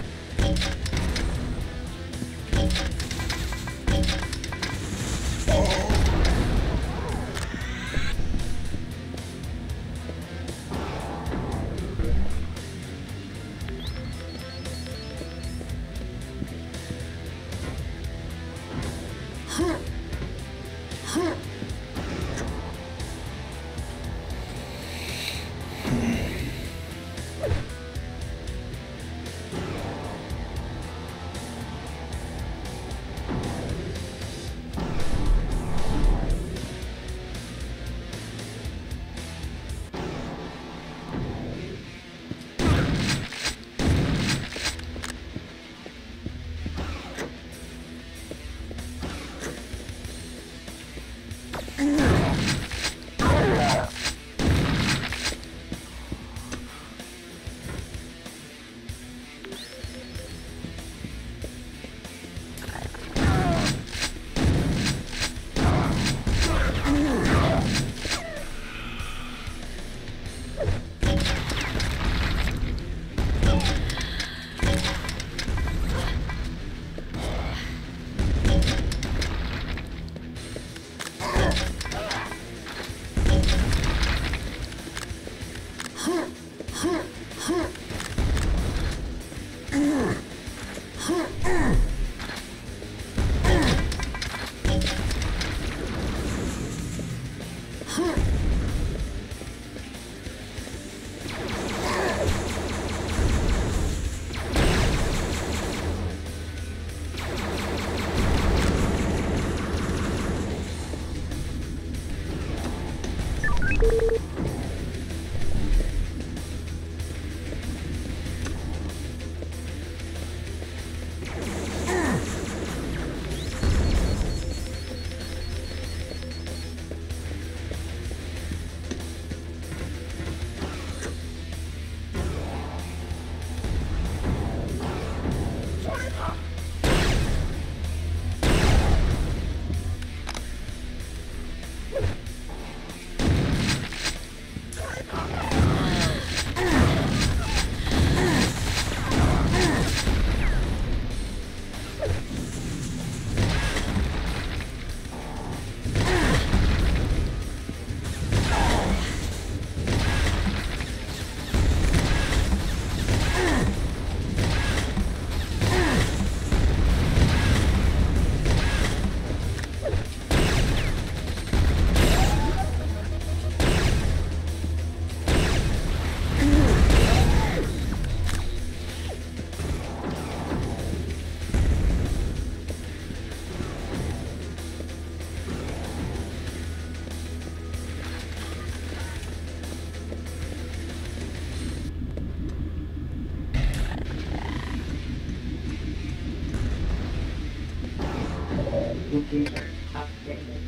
Computer updated.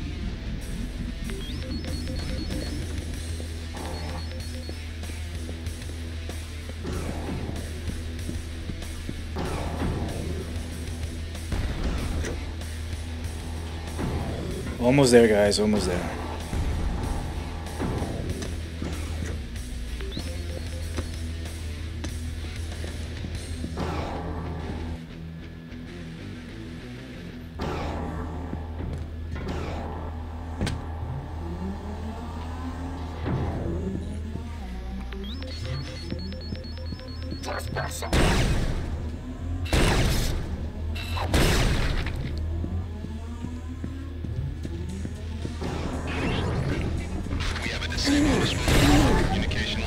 Almost there, guys. Almost there. We have a disabled destroyer. Communication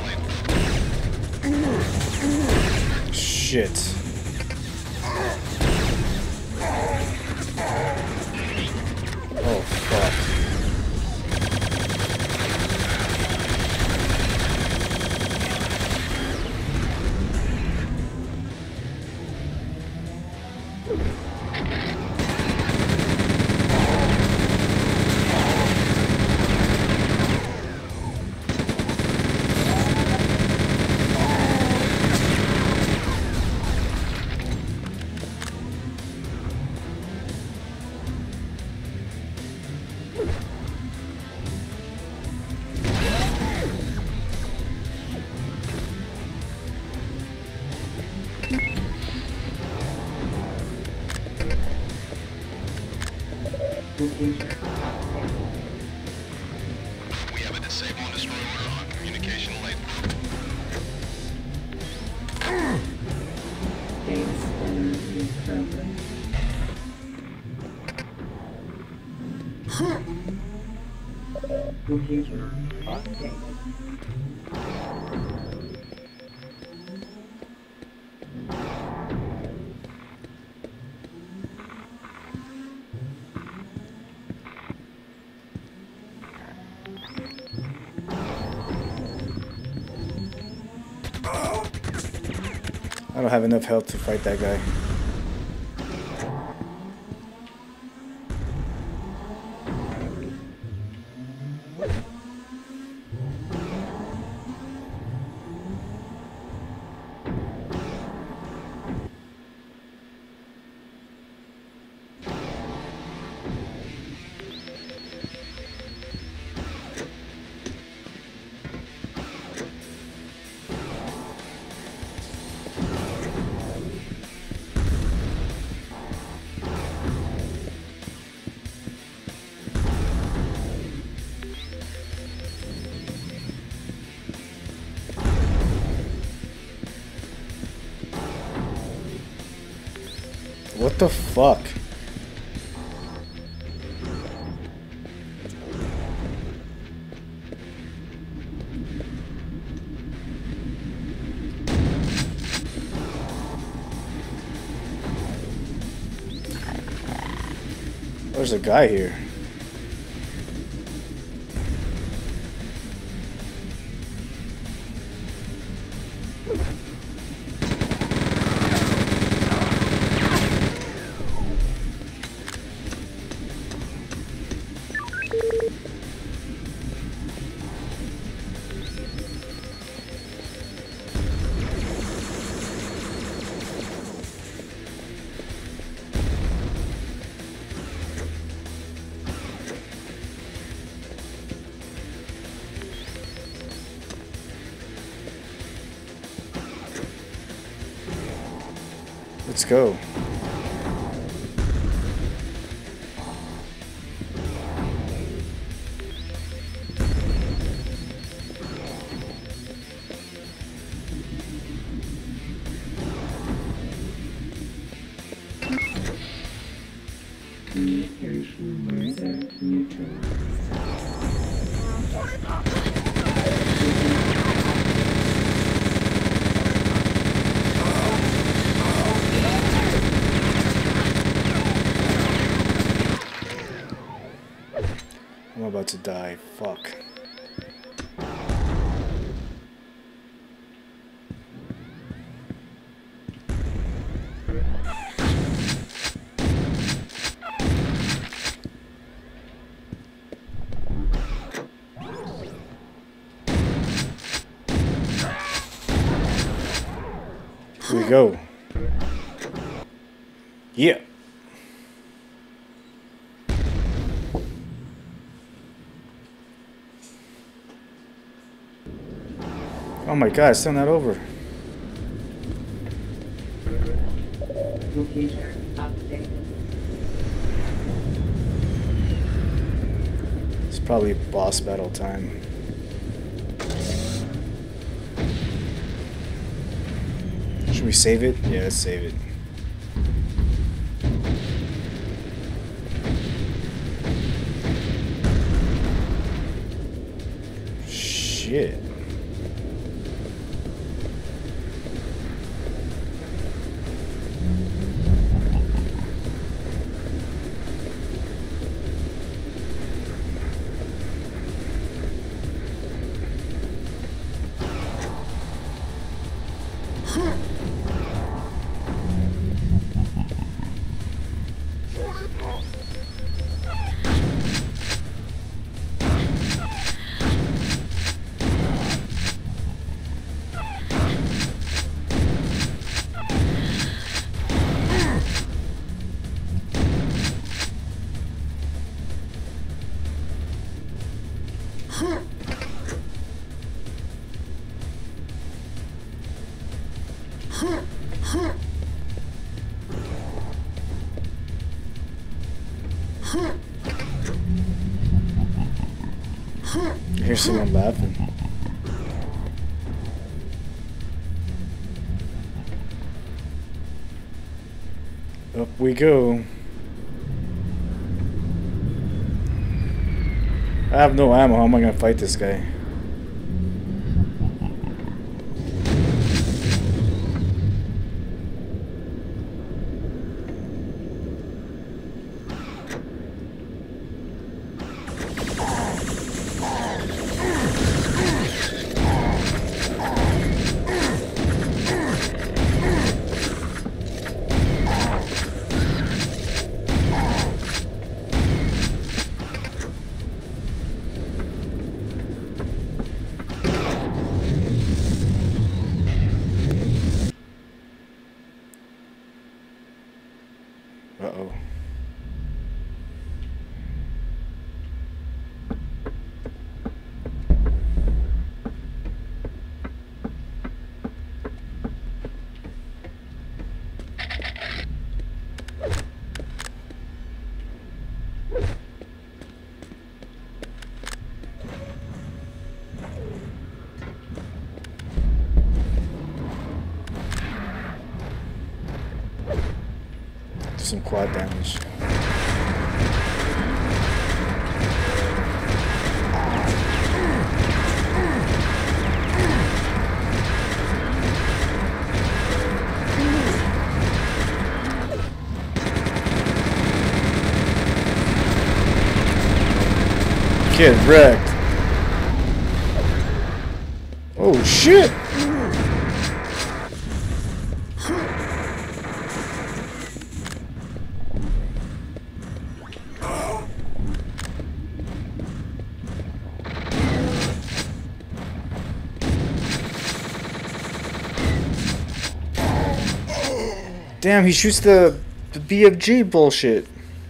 link. Shit. Oh, fuck. Location. We have a disabled destroyer on communication link. Data center reprogramming. Computer updated. I don't have enough health to fight that guy. What the fuck? There's a guy here. Let's go. Communication user neutralized. I'm about to die. Fuck. Here we go. Yeah. Oh my god, it's still not over. Computer updated. It's probably boss battle time. Should we save it? Yeah, let's save it. Shit. I hear someone laughing. Up we go. I have no ammo. How am I gonna fight this guy? Uh-oh. Some quad damage. Get wrecked. Oh shit! Damn, he shoots the BFG bullshit.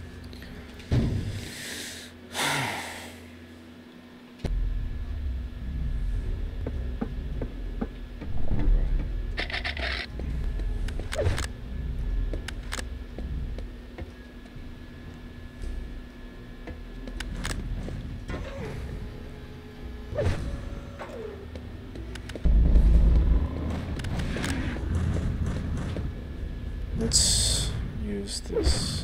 Let's use this.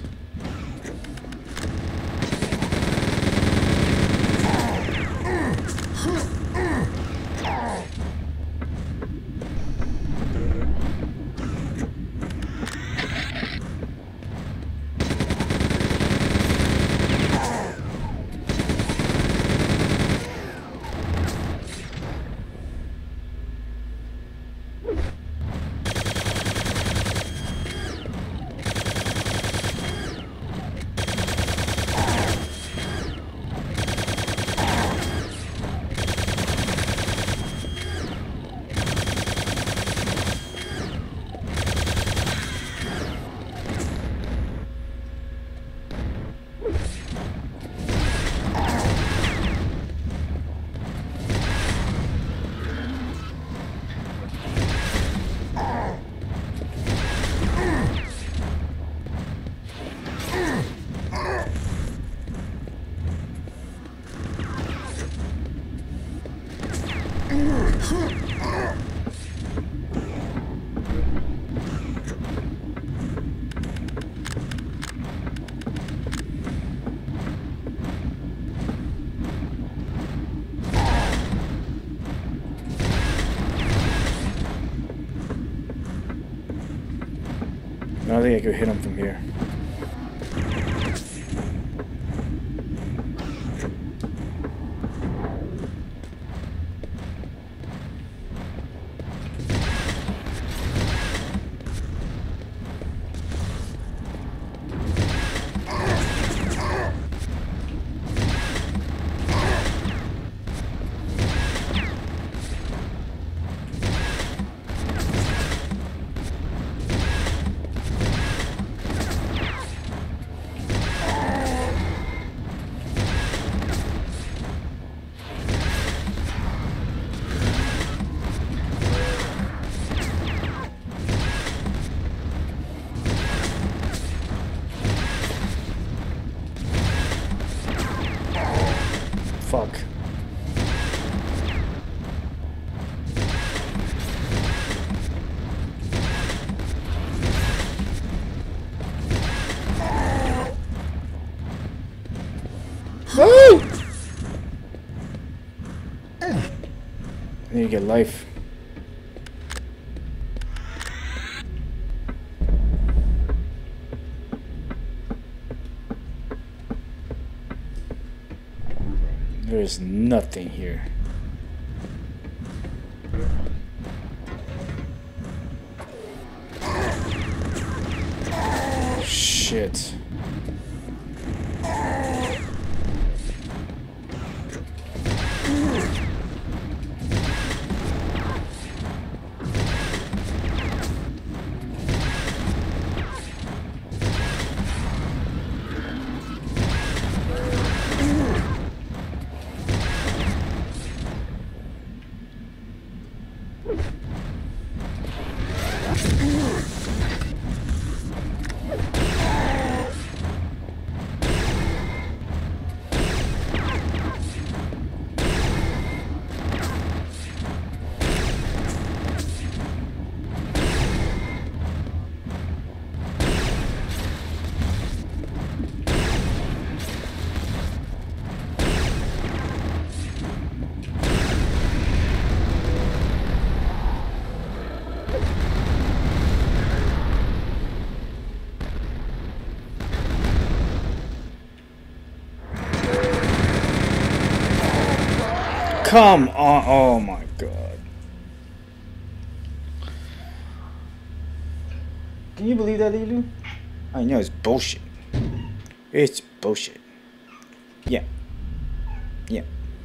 I don't think I could hit him from here. Fuck. Woo! I need to get life. There's nothing here. Shit. Come on. Oh my god. Can you believe that, Lilu? I know it's bullshit. It's bullshit. Yeah. Yeah.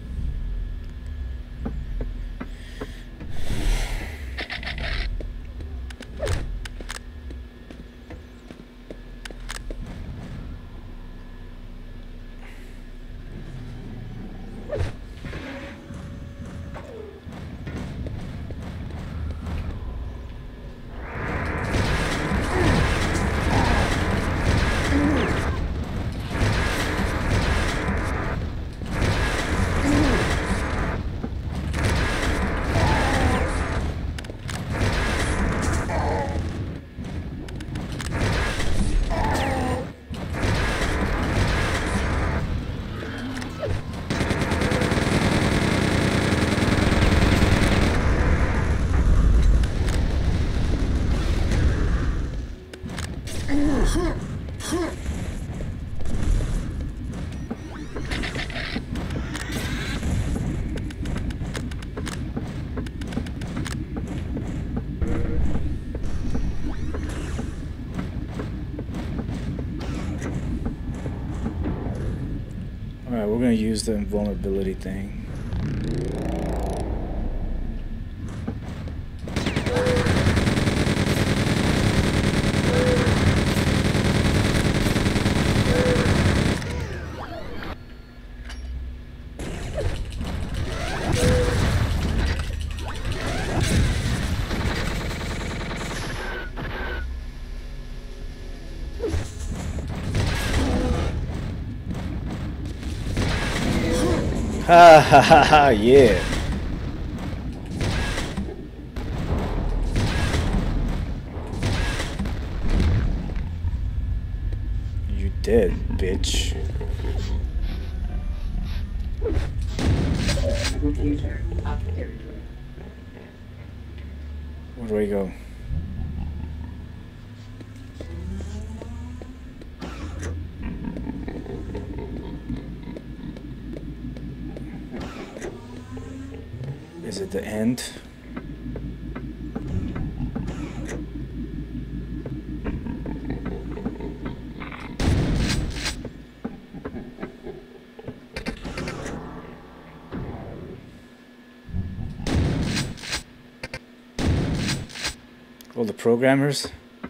Alright, we're gonna use the invulnerability thing. Ha ha ha ha, yeah. You dead, bitch. Computer updated. Where do I go? Is it the end? All the programmers?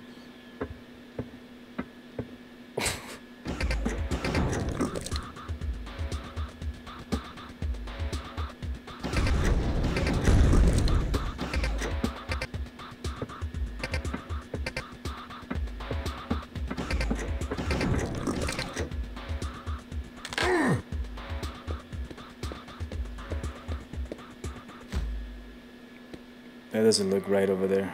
That doesn't look right over there.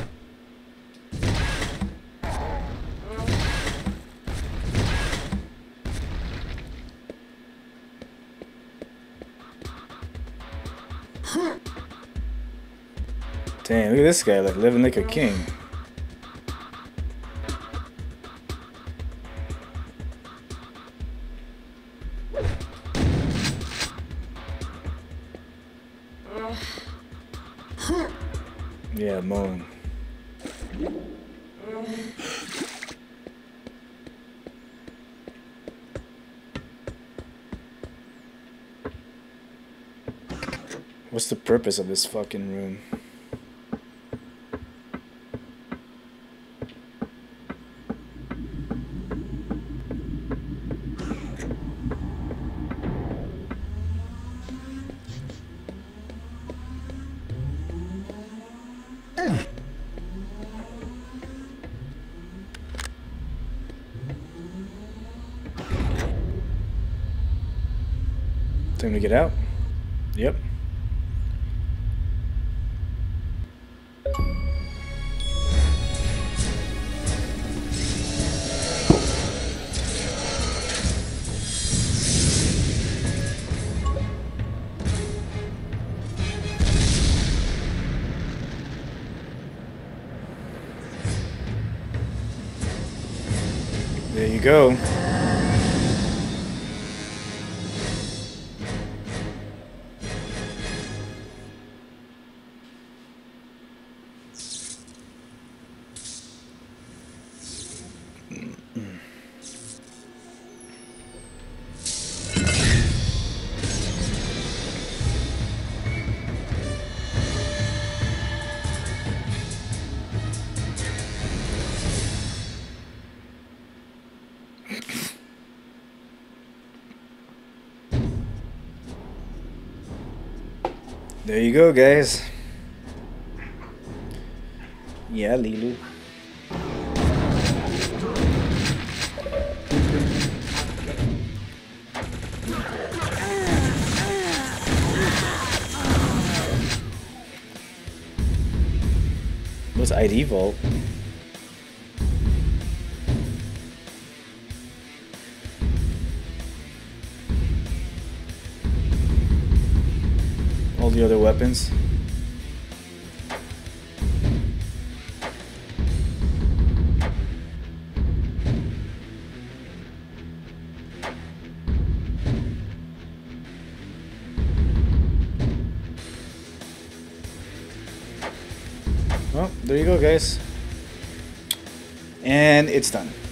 Damn, look at this guy, like living like a king. Yeah, moan. What's the purpose of this fucking room? Time to get out. Yep. There you go. There you go, guys. Yeah, Lilu. What's ID Vault? All the other weapons. Well, there you go, guys. And it's done.